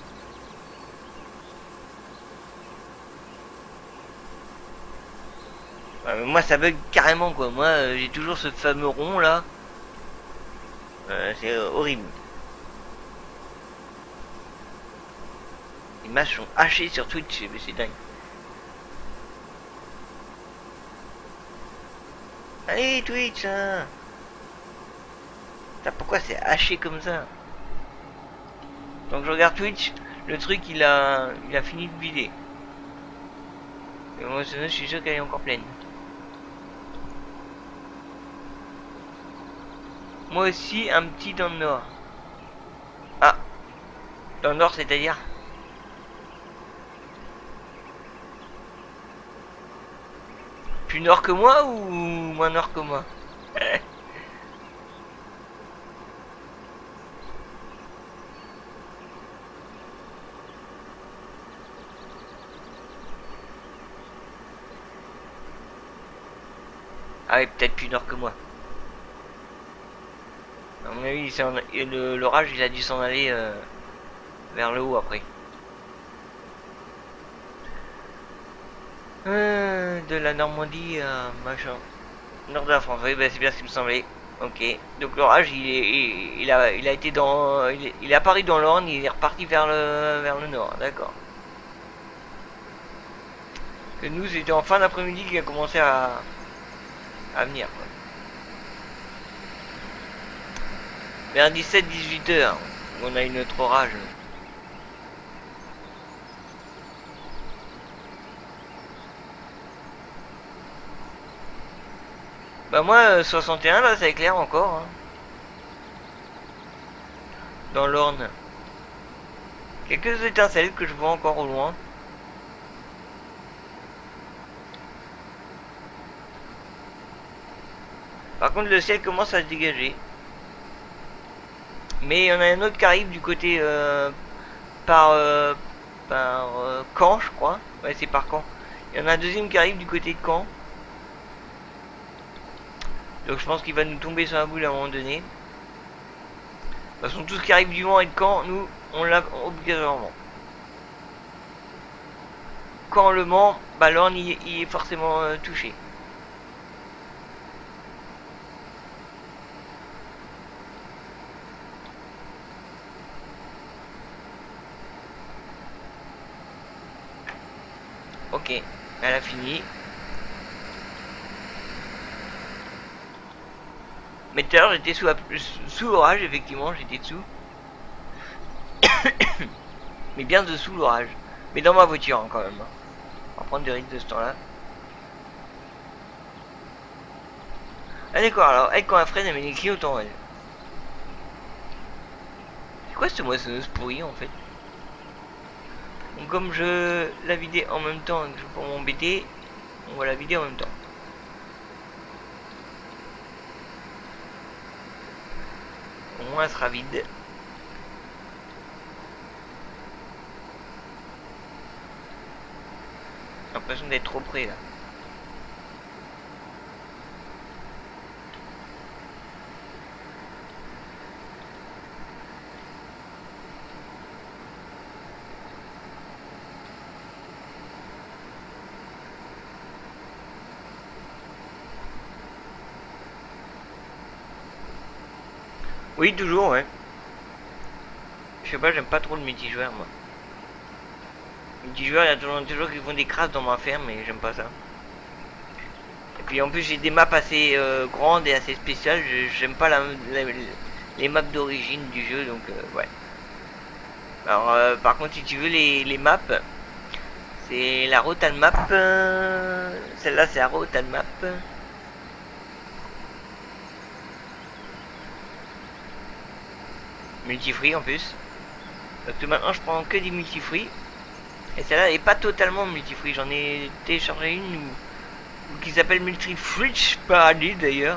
Ouais, mais moi ça bug carrément quoi. Moi euh, j'ai toujours ce fameux rond là. Euh, c'est euh, horrible. Les matchs sont hachés sur Twitch, mais c'est dingue. Allez Twitch hein. Putain, pourquoi c'est haché comme ça? Donc je regarde Twitch, le truc il a il a fini de vider. Et moi je suis sûr qu'elle est encore pleine. Moi aussi un petit dans le nord. Ah, dans le nord c'est-à-dire? Plus nord que moi ou moins nord que moi? Ah oui, peut-être plus nord que moi. À mon avis, l'orage il a dû s'en aller euh, vers le haut après. Euh, de la Normandie à machin. Nord de la France, oui, bah, c'est bien ce qui me semblait. Ok, donc l'orage il, est, il, il, a, il a été dans. Il est, il est apparu dans l'Orne, il est reparti vers le, vers le nord, d'accord. Que nous c'était en fin d'après-midi qu'il a commencé à, à venir. Quoi. Vers dix-sept dix-huit heures, on a une autre orage. Bah moi soixante et un là ça éclaire encore. Hein. Dans l'Orne. Quelques étincelles que je vois encore au loin. Par contre le ciel commence à se dégager. Mais il y en a un autre qui arrive du côté euh, par, euh, par euh, Caen je crois. Ouais c'est par Caen. Il y en a un deuxième qui arrive du côté de Caen. Donc je pense qu'il va nous tomber sur la boule à un moment donné. De toute façon tout ce qui arrive du Mans et de Caen, nous on l'a obligatoirement. Quand le Mans, bah l'Orne il, il est forcément euh, touché. Ok, elle a fini. Mais tout à l'heure j'étais sous, sous l'orage, effectivement, j'étais dessous. Mais bien dessous l'orage. Mais dans ma voiture hein, quand même. On va prendre des risques de ce temps-là. Ah d'accord, alors elle quand elle freine elle met les clignotants elle. C'est quoi ce moissonneuse pourrie en fait? Donc comme je la vidais en même temps que je pour m'embêter, on va la vider en même temps. Au moins elle sera vide. J'ai l'impression d'être trop près là. Oui, toujours, ouais. Je sais pas, j'aime pas trop le multijoueur, moi. Le multijoueur, il y a toujours, toujours qui font des crasses dans ma ferme, mais j'aime pas ça. Et puis en plus, j'ai des maps assez euh, grandes et assez spéciales. J'aime pas la, la, les maps d'origine du jeu, donc euh, ouais. Alors euh, par contre si tu veux les, les maps, c'est la Rotal Map, euh, celle-là c'est la Rotal Map. Multifree en plus. Parce que maintenant je prends que des multifree. Et celle-là est pas totalement multifree, j'en ai téléchargé une ou, ou qui s'appelle Multifree Paradis d'ailleurs.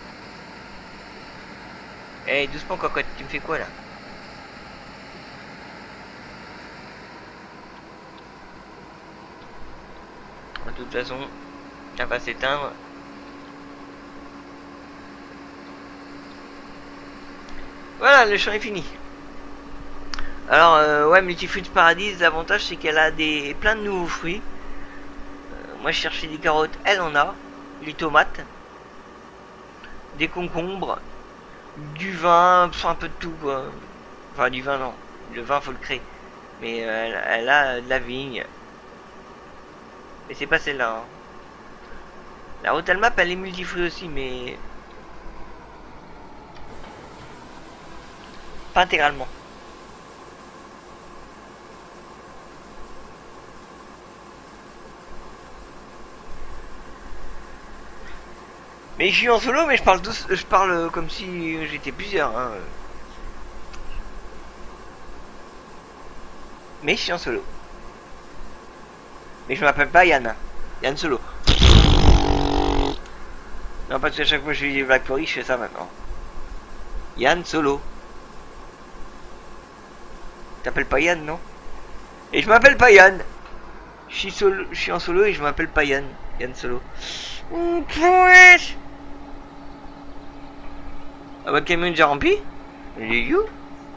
Eh doucement cocotte, tu me fais quoi là? De toute façon, ça va s'éteindre. Voilà, le champ est fini. Alors, euh, ouais, Multifruit Paradis, l'avantage c'est qu'elle a des plein de nouveaux fruits. Euh, moi, je cherchais des carottes, elle en a. Les tomates. Des concombres. Du vin, un peu de tout, quoi. Enfin, du vin, non. Le vin, faut le créer. Mais euh, elle, elle a de la vigne. Mais c'est pas celle-là. Hein. La Rotal Map, elle est multifruit aussi, mais... pas intégralement. Mais je suis en solo, mais je parle douce, je parle comme si j'étais plusieurs. Hein. Mais je suis en solo. Mais je m'appelle pas Yann. Yann Solo. Non, parce qu'à chaque fois que je fais des Black Forest, je fais ça maintenant. Yann Solo. T'appelles pas Yann, non? Et je m'appelle pas Yann. Je suis solo, je suis en solo et je m'appelle pas Yann. Yann Solo. Ah bah camion déjà rempli? Il est où?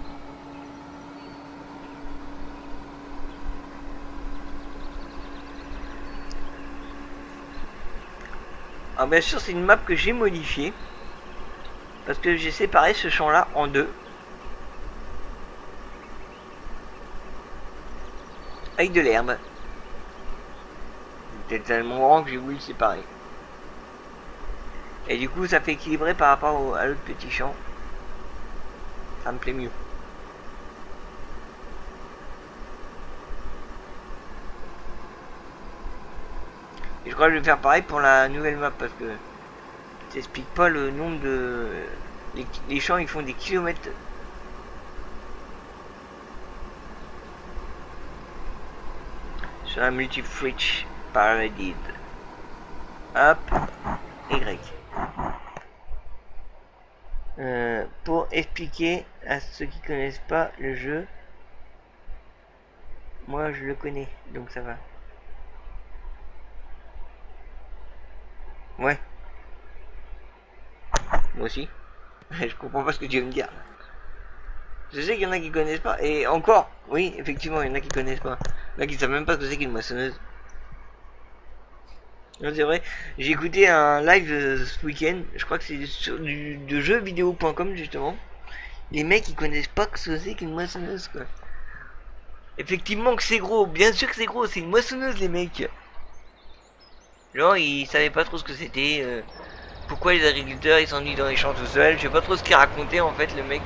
Alors bien sûr c'est une map que j'ai modifiée. Parce que j'ai séparé ce champ là en deux. Avec de l'herbe. C'était tellement grand que j'ai voulu le séparer. Et du coup ça fait équilibrer par rapport au, à l'autre petit champ. Ça me plaît mieux. Et je crois que je vais faire pareil pour la nouvelle map parce que t'expliques pas le nombre de... Les, les champs ils font des kilomètres. Sur la Multifruit Paradis. Hop. Y. Euh, pour expliquer à ceux qui connaissent pas le jeu, moi je le connais donc ça va. Ouais. Moi aussi. Je comprends pas ce que tu veux me dire. Je sais qu'il y en a qui connaissent pas. Et encore, oui, effectivement, il y en a qui connaissent pas. Il y en a qui savent même pas ce que c'est qu'une moissonneuse. Non, c'est vrai. J'ai écouté un live euh, ce week-end. Je crois que c'est sur du de jeux vidéo point com justement. Les mecs ils connaissent pas ce que c'est qu'une moissonneuse quoi. Effectivement que c'est gros. Bien sûr que c'est gros. C'est une moissonneuse les mecs. Genre ils savaient pas trop ce que c'était. Euh, pourquoi les agriculteurs ils s'ennuient dans les champs tout seuls. Je sais pas trop ce qu'il racontait en fait le mec.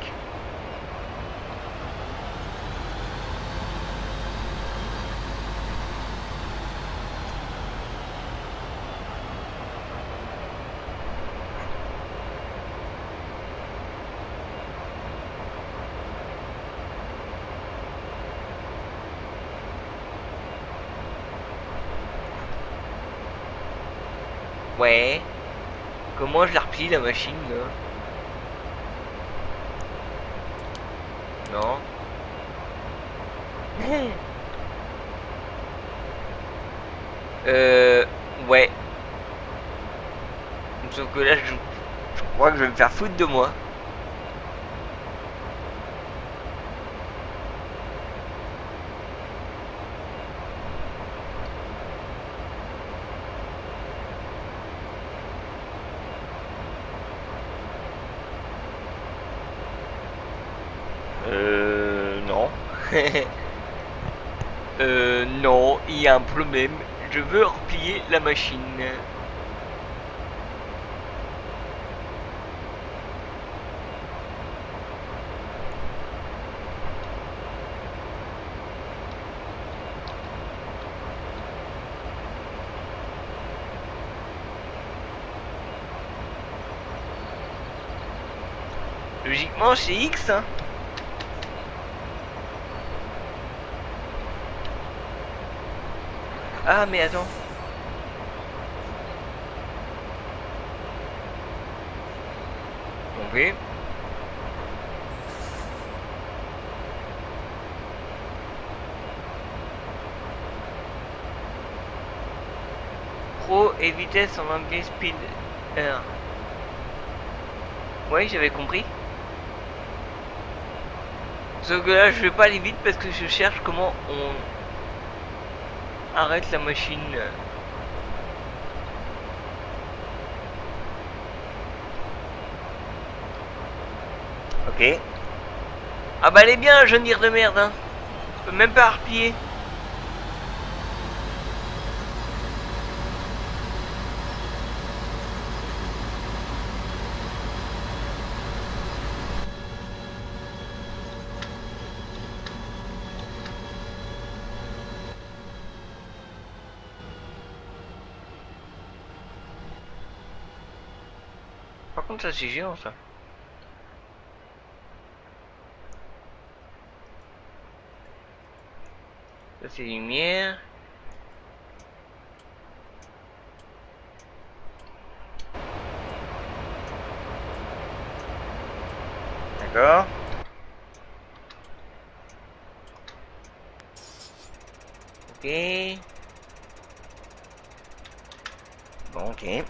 Ouais. Comment je la replie la machine là? Non. euh. Ouais. Sauf que là je, je crois que je vais me faire foutre de moi. Euh. Non. euh. Non, il y a un problème. Je veux replier la machine. Logiquement, c'est X. Hein. Ah, mais attends. On fait. Pro et vitesse en anglais speed R. Oui, j'avais compris. Sauf que là, je vais pas aller vite parce que je cherche comment on arrête la machine. Ok. Ah bah elle est bien, jeune dire de merde. Hein. Je peux même pas harpiller. Par contre ça c'est géant ça. Ça c'est lumière. D'accord. Ok. Bon ok.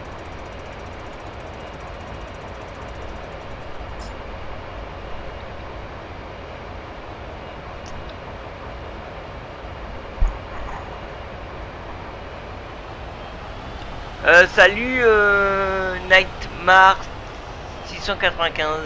Euh, salut euh, Nightmare six cent quatre-vingt-quinze.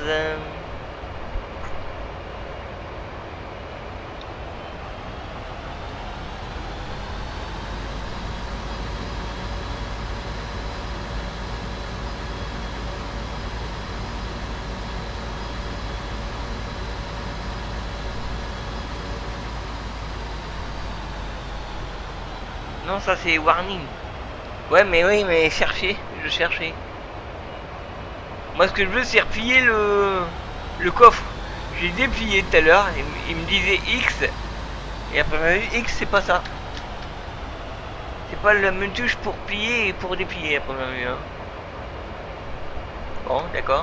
Non, ça c'est warning. Ouais, mais oui, mais chercher, je cherchais. Moi, ce que je veux, c'est replier le, le coffre. J'ai déplié tout à l'heure, il, il me disait X. Et après, X, c'est pas ça. C'est pas la même touche pour plier et pour déplier, à première vue. Hein. Bon, d'accord.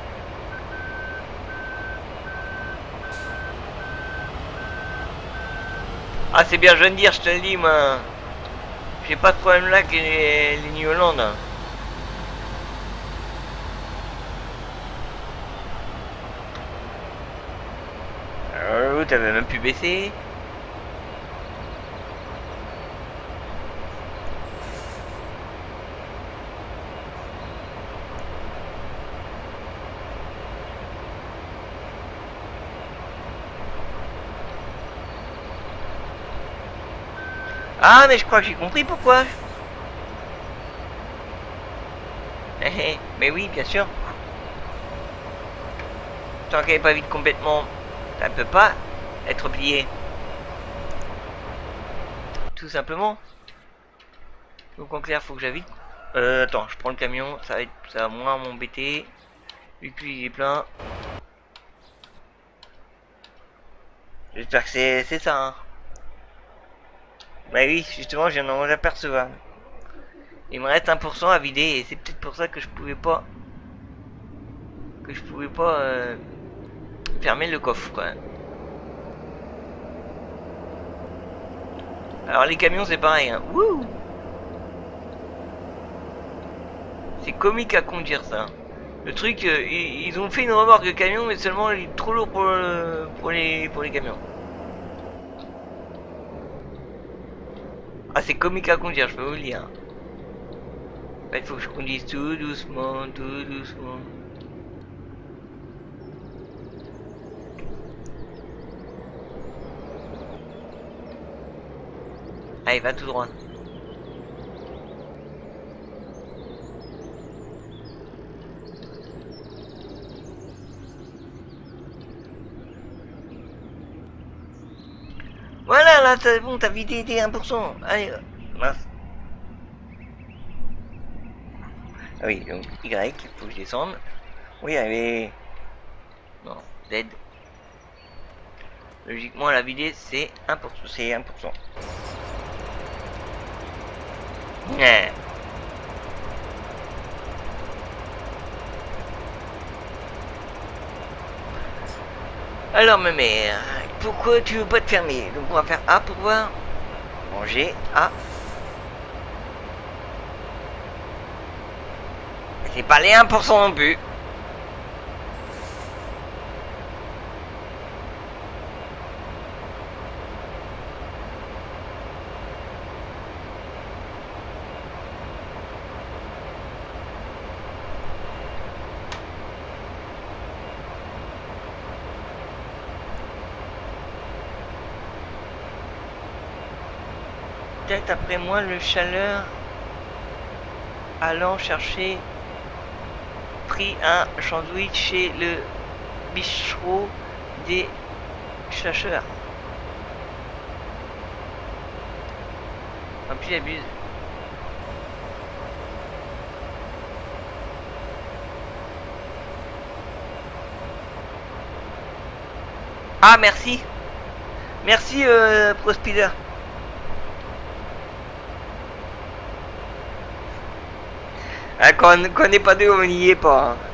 Ah, c'est bien, je viens de dire, je te le dis, moi. J'ai pas de problème là que les, les New Holland. Euh, t'avais même pu baisser. Ah, mais je crois que j'ai compris pourquoi. Mais oui, bien sûr. Tant qu'elle n'est pas vide complètement, ça ne peut pas être plié. Tout simplement. Donc en clair, faut que j'invite. Euh, attends, je prends le camion, ça va être, ça va moins m'embêter. Vu que lui il est plein. J'espère que c'est ça. Hein. Bah oui, justement, je viens d'en apercevoir. Il me reste un pour cent à vider et c'est peut-être pour ça que je pouvais pas que je pouvais pas euh, fermer le coffre quoi. Alors les camions c'est pareil hein. Wouh, c'est comique à conduire ça. Le truc euh, ils, ils ont fait une remorque de camion mais seulement il est trop lourd pour, euh, pour les pour les camions. Ah c'est comique à conduire, je peux vous le dire. Il faut que je conduise tout doucement, tout doucement. Allez, va tout droit. Voilà, là, c'est bon, t'as vidé tes un pour cent. Allez, mince. Ah oui, donc Y, il faut que je descende. Oui, allez. Non, dead. Logiquement, la vider, c'est un pour cent. C'est un pour cent. Ouais. Alors, ma mère, pourquoi tu veux pas te fermer? Donc, on va faire A pour voir. Manger A. C'est pas les un pour cent non plus. Peut-être après moi le chaleur allant chercher pris un sandwich chez le bistrot des chercheurs. En plus j'abuse. Ah merci. Merci euh, Prospider. Ah, quand on n'est pas deux, on n'y est pas. Hein.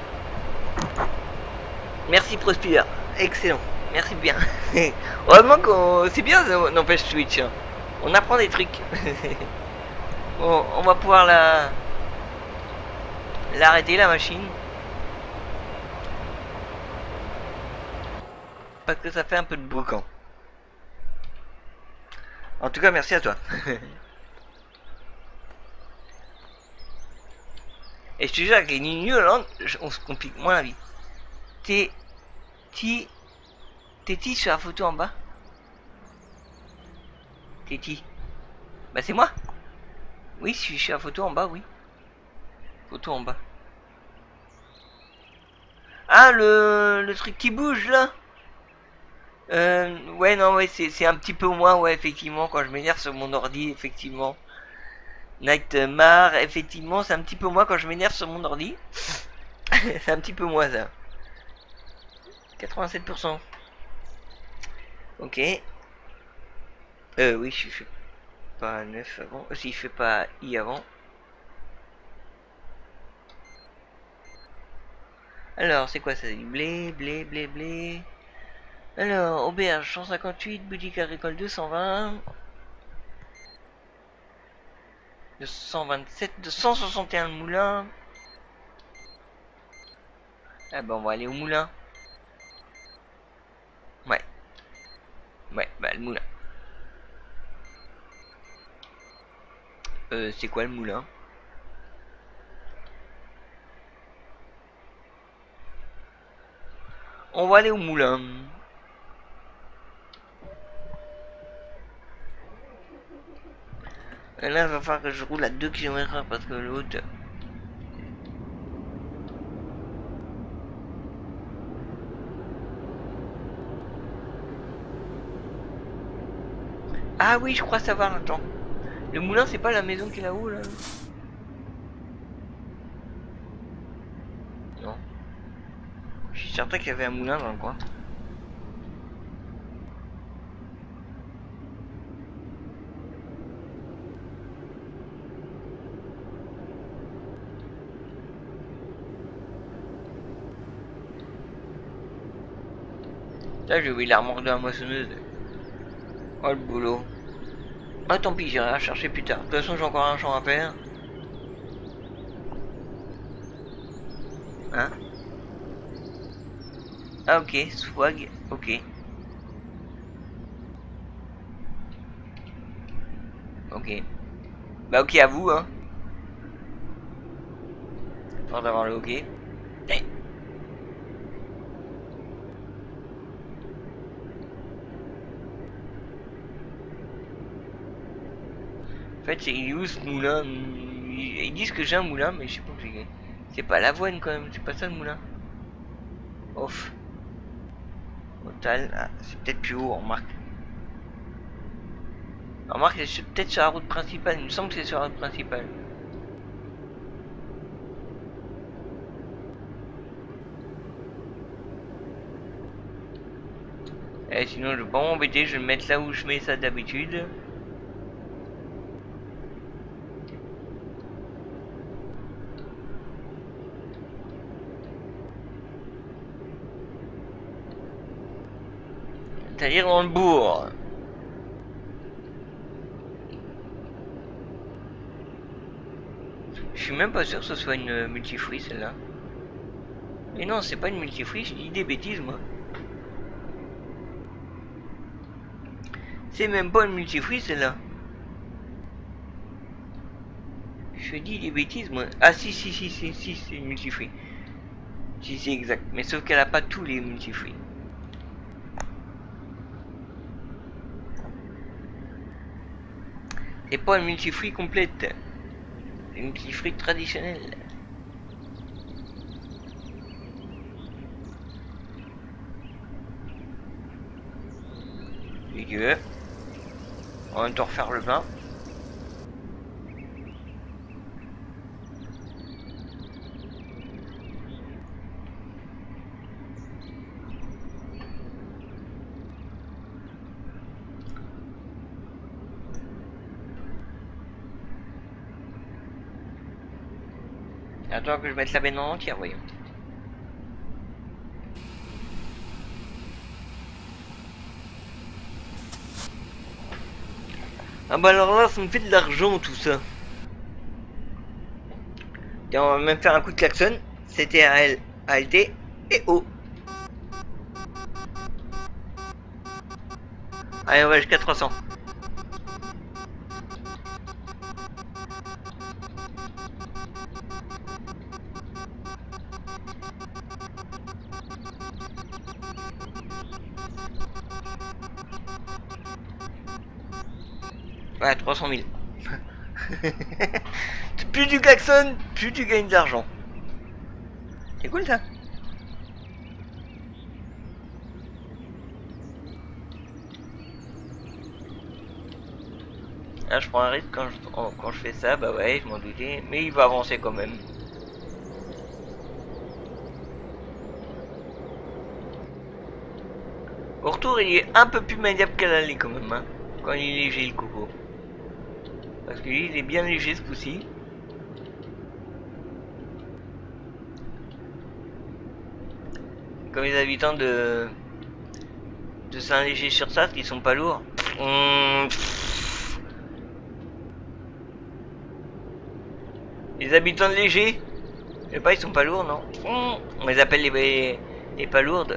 Merci Prospider. Excellent. Merci bien. Heureusement qu'on... C'est bien, n'empêche Twitch. Hein. On apprend des trucs. Bon, on va pouvoir la... l'arrêter, la machine. Parce que ça fait un peu de boucan. En tout cas, merci à toi. Et je te jure, avec les New Holland, on se complique moins la vie. T'es... T'es... T'es sur la photo en bas? T'es qui? Bah c'est moi. Oui, je suis sur la photo en bas, oui. Photo en bas. Ah, le, le truc qui bouge, là. Euh, ouais, non, ouais, c'est un petit peu moins, ouais, effectivement, quand je m'énerve sur mon ordi, effectivement. Nightmare, effectivement, c'est un petit peu moins quand je m'énerve sur mon ordi. C'est un petit peu moins, ça. quatre-vingt-sept pour cent. Ok. Euh, oui, je fais pas neuf avant. Si je fais pas I avant. Alors, c'est quoi ça? Blé, blé, blé, blé. Alors, auberge cent cinquante-huit, boutique agricole deux cent vingt. deux cent vingt-sept, deux cent soixante et un le moulin. Ah bah on va aller au moulin. Ouais. Ouais, bah le moulin. Euh, c'est quoi le moulin? On va aller au moulin. Et là, il va falloir que je roule à deux kilomètres heure parce que l'autre... Ah oui, je crois savoir, attends. Le moulin, c'est pas la maison qui est là-haut, là? Non. Je suis certain qu'il y avait un moulin dans le coin. Là, j'ai oublié la remorque de la moissonneuse. Oh le boulot. Ah tant pis, j'irai la chercher plus tard. De toute façon, j'ai encore un champ à faire. Hein? Ah ok, swag, ok. Ok. Bah ok à vous, hein. Fort d'avoir le ok. Eh. En fait, c'est où ce moulin? Ils disent que j'ai un moulin, mais je sais pas où c'est. C'est pas l'avoine quand même, c'est pas ça le moulin. Off. Total, ah, c'est peut-être plus haut, on remarque. On remarque, c'est peut-être sur la route principale, il me semble que c'est sur la route principale. sinon je vais pas m'embêter, je vais le mettre là où je mets ça d'habitude. C'est-à-dire dans le bourg. Je suis même pas sûr que ce soit une multifruit celle-là. Et non, c'est pas une multifruit, je dis des bêtises moi. C'est même pas une multifruit celle-là. Je dis des bêtises moi. Ah si si si si si c'est une multifruit. Si c'est exact. Mais sauf qu'elle a pas tous les multifruits. C'est pas une multifruit complète. C'est une multifruit traditionnelle. Dégueu. On va te refaire le bain. Attends que je mette la benne en entière, voyons. Ah bah alors là, ça me fait de l'argent tout ça. Et on va même faire un coup de klaxon. C T R L, A L T et O. Allez, on va jusqu'à trois cents. Ouais, trois cent mille. Plus tu klaxonnes, plus tu gagnes d'argent. C'est cool ça. Là, je prends un risque quand je, quand je fais ça, bah ouais, je m'en doutais. Mais il va avancer quand même. Au retour, il est un peu plus maniable qu'à l'aller quand même, hein, quand il est léger le coco. Parce que lui, il est bien léger ce coup-ci. Comme les habitants de de Saint-Léger-sur-Sarthe qui sont pas lourds. Mmh. Les habitants de Léger, je sais pas, ils sont pas lourds, non? Mmh. On les appelle les, les pas lourdes.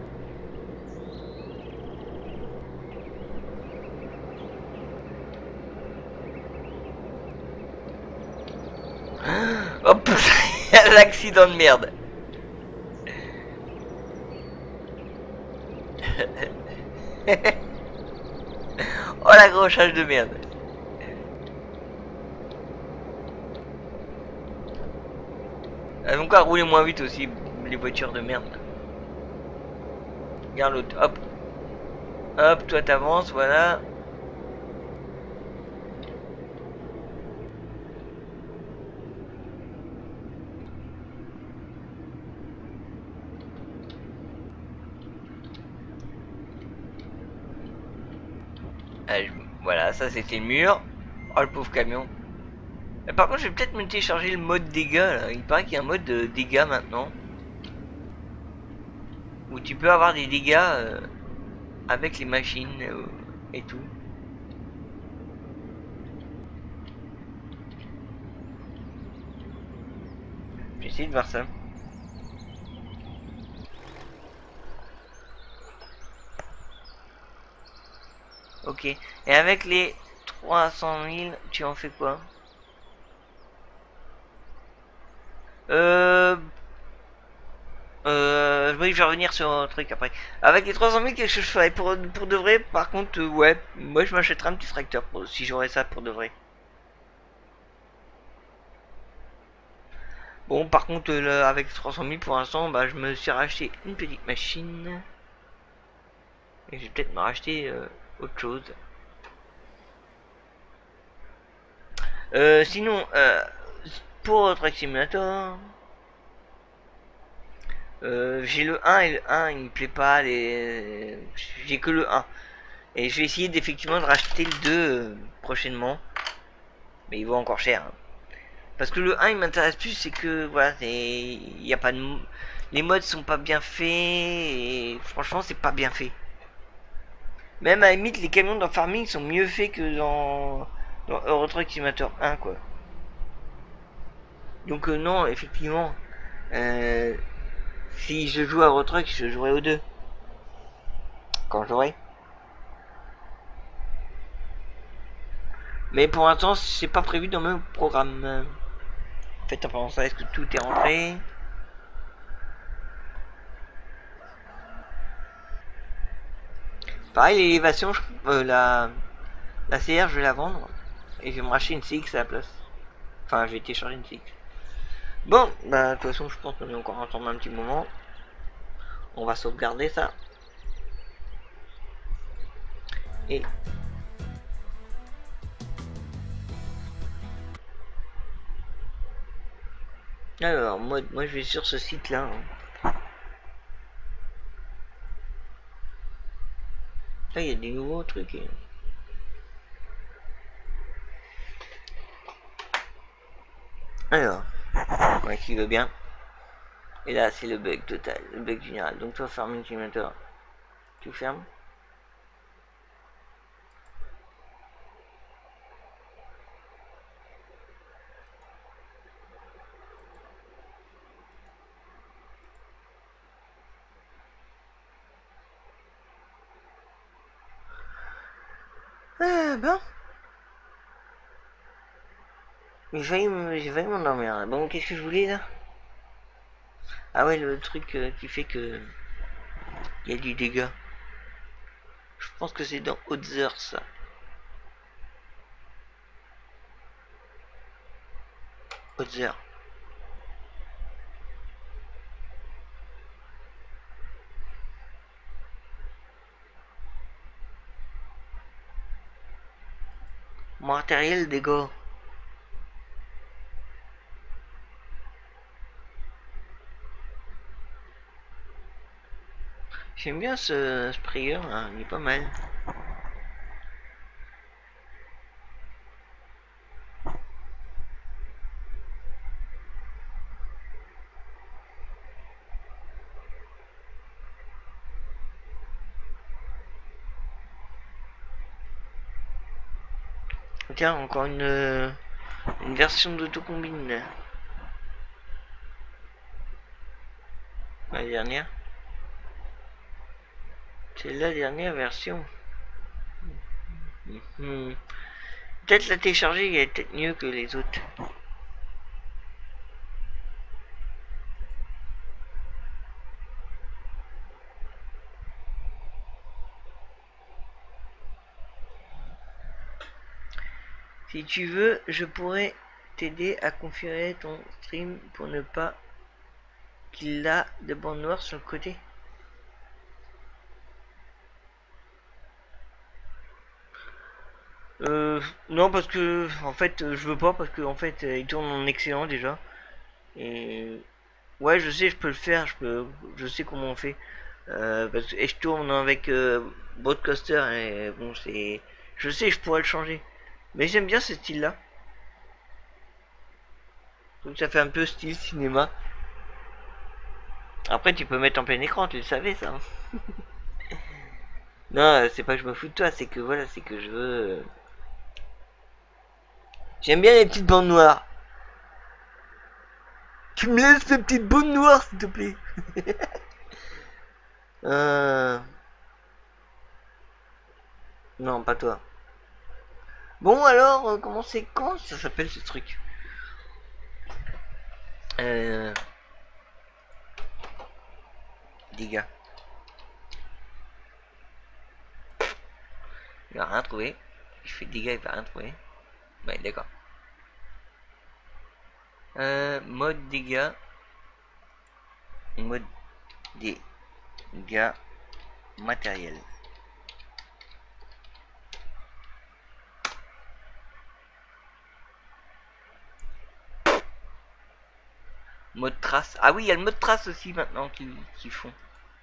Hop, l'accident de merde. Oh l'accrochage de merde. Elles vont encore rouler moins vite aussi, les voitures de merde. Regarde l'autre, hop. Hop, toi t'avances, voilà. Allez, voilà, ça c'était le mur. Oh le pauvre camion. Mais par contre, je vais peut-être me télécharger le mode dégâts là. Il paraît qu'il y a un mode de dégâts maintenant. Où tu peux avoir des dégâts euh, avec les machines euh, et tout. J'essaie de voir ça. Ok. Et avec les trois cent mille, tu en fais quoi? Euh... Euh... Oui, je vais revenir sur un truc après. Avec les trois cent mille, qu'est-ce que je ferais pour, pour de vrai? Par contre, euh, ouais, moi je m'achèterais un petit tracteur pour, si j'aurais ça pour de vrai. Bon, par contre, euh, là, avec trois cent mille pour l'instant, bah, je me suis racheté une petite machine. Et je vais peut-être me racheter euh, autre chose. Euh, sinon, euh, pour Truck Simulator, Euh, j'ai le un et le un il me plaît pas. Les... J'ai que le un. Et je vais essayer d'effectivement de racheter le deux euh, prochainement. Mais il vaut encore cher, hein. Parce que le un il m'intéresse plus, c'est que voilà, il y a pas de... Les modes sont pas bien faits et franchement c'est pas bien fait. Même à la limite les camions dans Farming sont mieux faits que dans, dans Euro Truck Simulator un quoi. Donc euh, non effectivement, euh, si je joue à Euro Truck je jouerai au deux. Quand j'aurai. Mais pour l'instant c'est pas prévu dans mon programme. Faites pendant ça, est-ce que tout est rentré? Pareil l'élévation, euh, la, la C R je vais la vendre. Et je vais me racheter une C X à la place. Enfin, je vais télécharger une C X. Bon, bah, de toute façon, je pense qu'on est encore ensemble un petit moment. On va sauvegarder ça. Et. Alors, moi, moi je vais sur ce site-là, hein. Là, il y a des nouveaux trucs. Et... Alors, ouais, qui veut bien. Et là, c'est le bug total, le bug général. Donc, toi, Farming Simulator, tu fermes. Ah, bon. Mais j'ai failli m'endormir. Bon, qu'est-ce que je voulais là? Ah ouais, le truc euh, qui fait que il y a du dégât. Je pense que c'est dans Other ça. Other. Matériel dégâts. J'aime bien ce sprayer, hein, il est pas mal. Tiens, encore une, une version d'autocombine. La dernière. C'est la dernière version. Mmh. Peut-être la télécharger, elle est peut-être mieux que les autres. Si tu veux, je pourrais t'aider à configurer ton stream pour ne pas qu'il a de bandes noires sur le côté. Euh, non parce que en fait je veux pas parce que en fait il tourne en excellent déjà et ouais je sais je peux le faire je peux je sais comment on fait euh, parce que et je tourne avec euh, Broadcaster et bon c'est je sais je pourrais le changer mais j'aime bien ce style là donc ça fait un peu style cinéma. Après tu peux mettre en plein écran tu le savais ça. Non c'est pas que je me fous de toi c'est que voilà c'est que je veux j'aime bien les petites bandes noires. Tu me laisses ces petites bandes noires s'il te plaît. euh... Non pas toi. Bon alors, euh, comment c'est comment ça s'appelle ce truc? Euh, dégâts. Il va rien trouver. Je fais dégâts, il va rien trouver. Ouais, d'accord. Euh, mode dégâts. Mode dégâts matériel. Mode trace. Ah oui, il y a le mode trace aussi maintenant qui, qui font.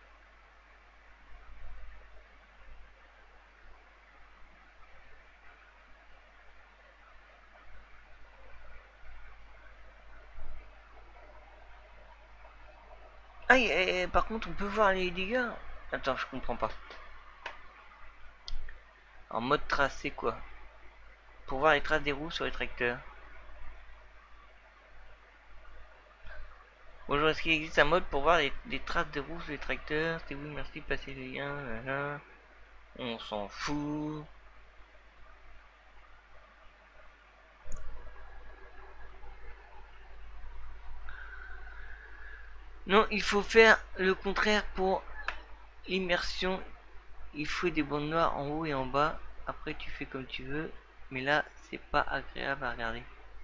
Ah, et, et, par contre, on peut voir les dégâts. Attends, je comprends pas. En mode trace, c'est quoi? Pour voir les traces des roues sur les tracteurs. Bonjour, est-ce qu'il existe un mode pour voir les, les traces de roues sur les tracteurs? C'est oui, merci, passez le lien. Là, là. On s'en fout. Non, il faut faire le contraire pour l'immersion. Il faut des bandes noires en haut et en bas. Après, tu fais comme tu veux. Mais là, c'est pas agréable à regarder.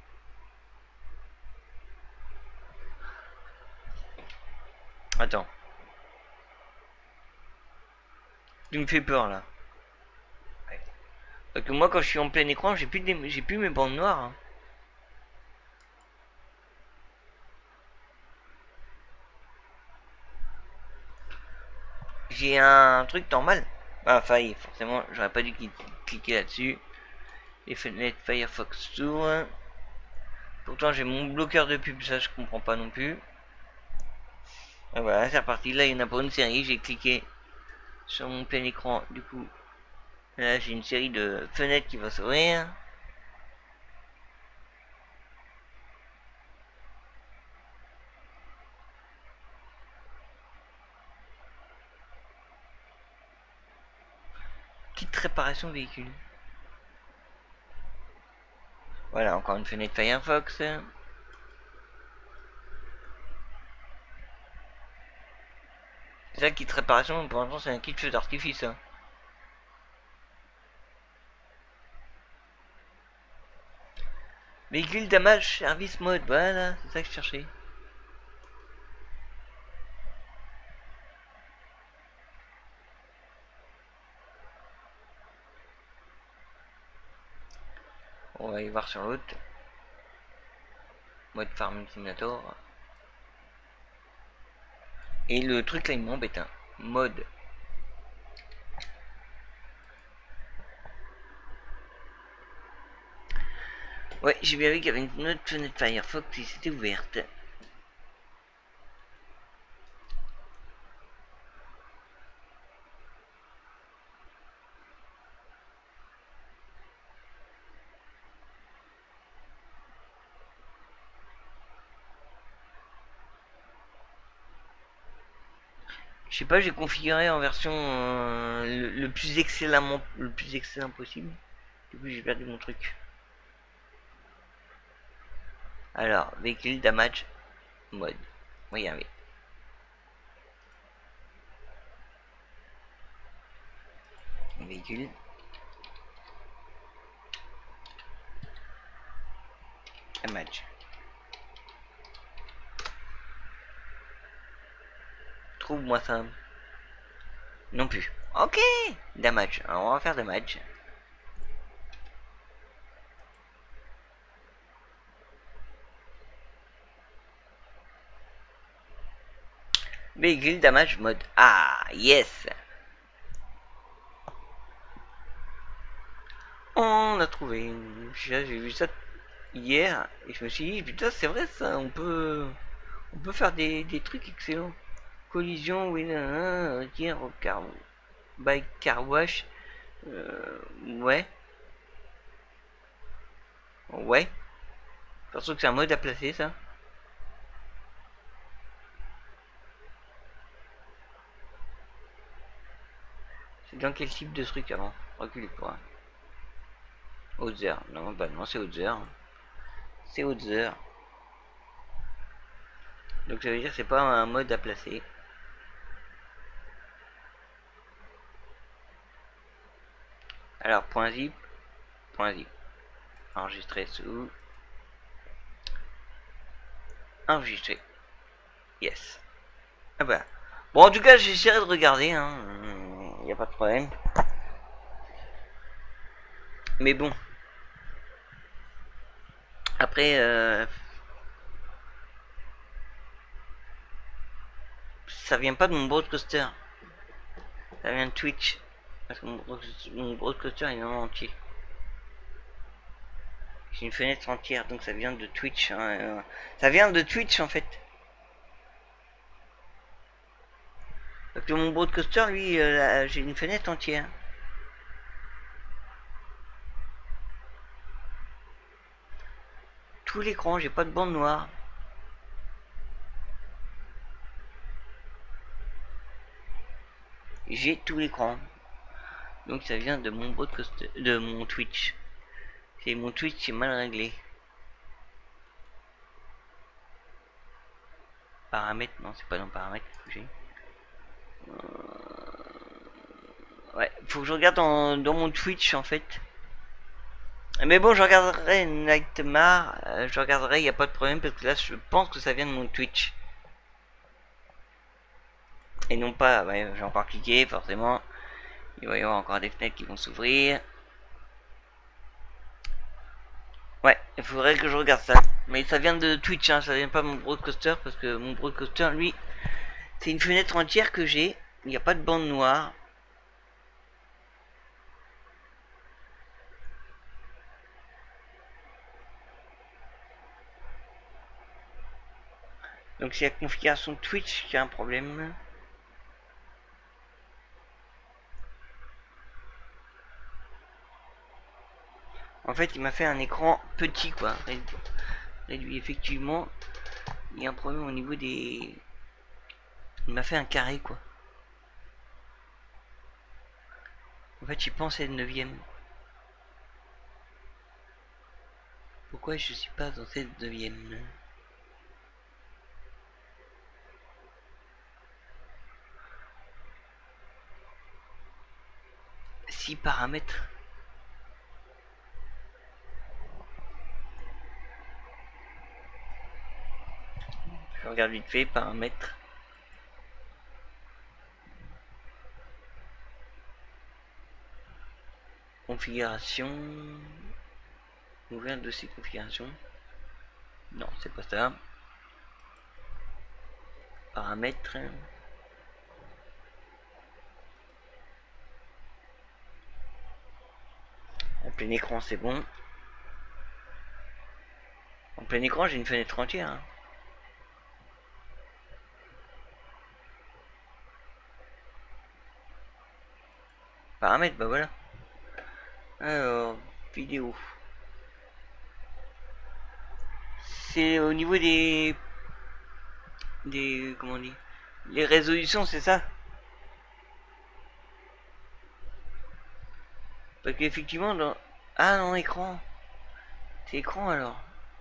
Attends. Tu me fais peur là. Parce que moi, quand je suis en plein écran, j'ai plus, des... j'ai plus mes bandes noires. Hein. J'ai un truc normal. Ah, faille, forcément, j'aurais pas dû cliquer là-dessus. Les fenêtres Firefox Tour. Pourtant, j'ai mon bloqueur de pub, ça je comprends pas non plus. Et voilà, c'est reparti. Là, il y en a pour une série. J'ai cliqué sur mon plein écran. Du coup, là, j'ai une série de fenêtres qui va s'ouvrir. Petite réparation véhicule. Voilà, encore une fenêtre Firefox. C'est ça, kit réparation, pour l'instant, c'est un kit feu d'artifice. Hein. Véhicule damage service mode, voilà, c'est ça que je cherchais. On va y voir sur l'autre. Mode Farming Simulator. Et le truc là, il m'embête. Hein. Mode. Ouais, j'ai bien vu qu'il y avait une autre fenêtre Firefox qui s'était ouverte. Je sais pas, j'ai configuré en version euh, le, le plus excellemment le plus excellent possible. Du coup, j'ai perdu mon truc. Alors, véhicule damage mode. Regardez. Véhicule. Damage. Trouve-moi ça. Non plus. Ok. Damage. Alors, on va faire damage. Véhicule damage mode. Ah, yes. On a trouvé. J'ai vu ça hier et je me suis dit putain c'est vrai ça. On peut on peut faire des, des trucs excellents. Collision, oui, tiens, car by car wash. Euh, ouais. Ouais. Parce que c'est un mode à placer ça. C'est dans quel type de truc avant? Reculez quoi. Outzer. Non, bah non, c'est Outzer. C'est Outzer. Donc ça veut dire que c'est pas un mode à placer. Alors, point zip. Point zip. Enregistrer sous. Enregistrer. Yes. Ah bah. Bon, en tout cas, j'essaierai de regarder. Hein. Y a pas de problème. Mais bon. Après, euh, ça vient pas de mon broadcaster. Ça vient de Twitch. Parce que mon, mon broadcaster est en entier. J'ai une fenêtre entière, donc ça vient de Twitch. Hein, ça vient de Twitch en fait. Parce que mon broadcaster, lui, euh, j'ai une fenêtre entière. Tout l'écran, j'ai pas de bande noire. J'ai tout l'écran. Donc ça vient de mon broadcaster, de mon Twitch. C'est mon Twitch qui est mal réglé. Paramètres, non, c'est pas dans paramètres que j'ai. Euh... Ouais, faut que je regarde dans, dans mon Twitch en fait. Mais bon, je regarderai Nightmare, euh, je regarderai, y a pas de problème parce que là, je pense que ça vient de mon Twitch. Et non pas, ouais, j'ai encore cliqué, forcément. Il va y avoir encore des fenêtres qui vont s'ouvrir. Ouais, il faudrait que je regarde ça. Mais ça vient de Twitch, hein, ça vient pas de mon broadcaster parce que mon broadcaster, lui, c'est une fenêtre entière que j'ai. Il n'y a pas de bande noire. Donc c'est la configuration Twitch qui a un problème. En fait, il m'a fait un écran petit, quoi. Réduit, effectivement. Il y a un problème au niveau des... Il m'a fait un carré, quoi. En fait, j'y pensais être neuvième. Pourquoi je suis pas dans cette neuvième? six paramètres. Je regarde vite fait, paramètres. Configuration. Ouvrir dossier configuration. Non, c'est pas ça. Paramètres. En plein écran, c'est bon. En plein écran, j'ai une fenêtre entière. Hein. Paramètres, bah voilà. Alors, vidéo. C'est au niveau des... Des... Comment on dit? Les résolutions, c'est ça? Parce qu'effectivement, dans... Ah non, écran. C'est écran alors.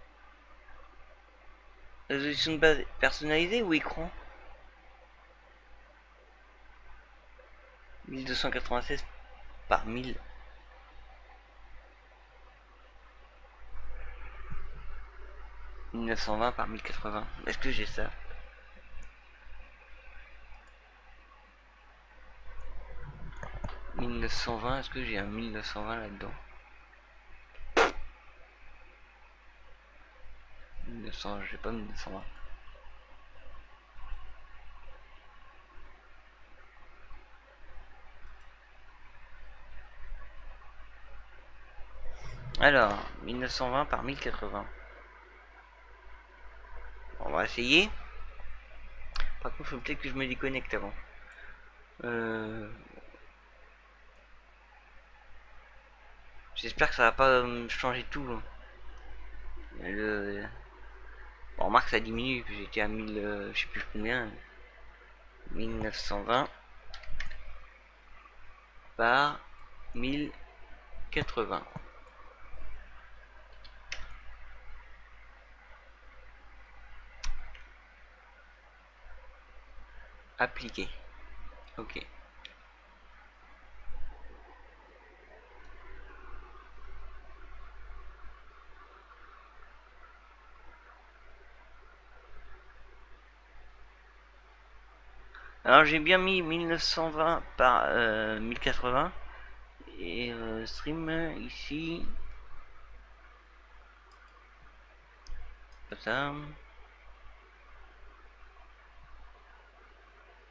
Résolution de base personnalisée ou écran? mille deux cent quatre-vingt-seize par mille. mille neuf cent vingt par mille quatre-vingts. Est-ce que j'ai ça? mille neuf cent vingt, est-ce que j'ai un mille neuf cent vingt là-dedans? mille neuf cents, j'ai pas mille neuf cent vingt. Alors, mille neuf cent vingt par mille quatre-vingts. On va essayer. Par contre, il faut peut-être que je me déconnecte avant. Euh... J'espère que ça va pas me changer tout. Hein. Le... Bon, remarque, ça diminue. J'étais à mille, euh, je sais plus combien. mille neuf cent vingt par mille quatre-vingts. Appliquer. Ok. Alors j'ai bien mis mille neuf cent vingt par euh, mille quatre-vingts et euh, stream ici. Comme ça.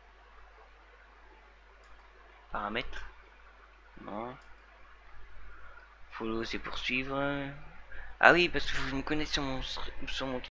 Paramètres. Non. Follow, c'est poursuivre. Ah oui, parce que faut que je me connecte sur mon, sur mon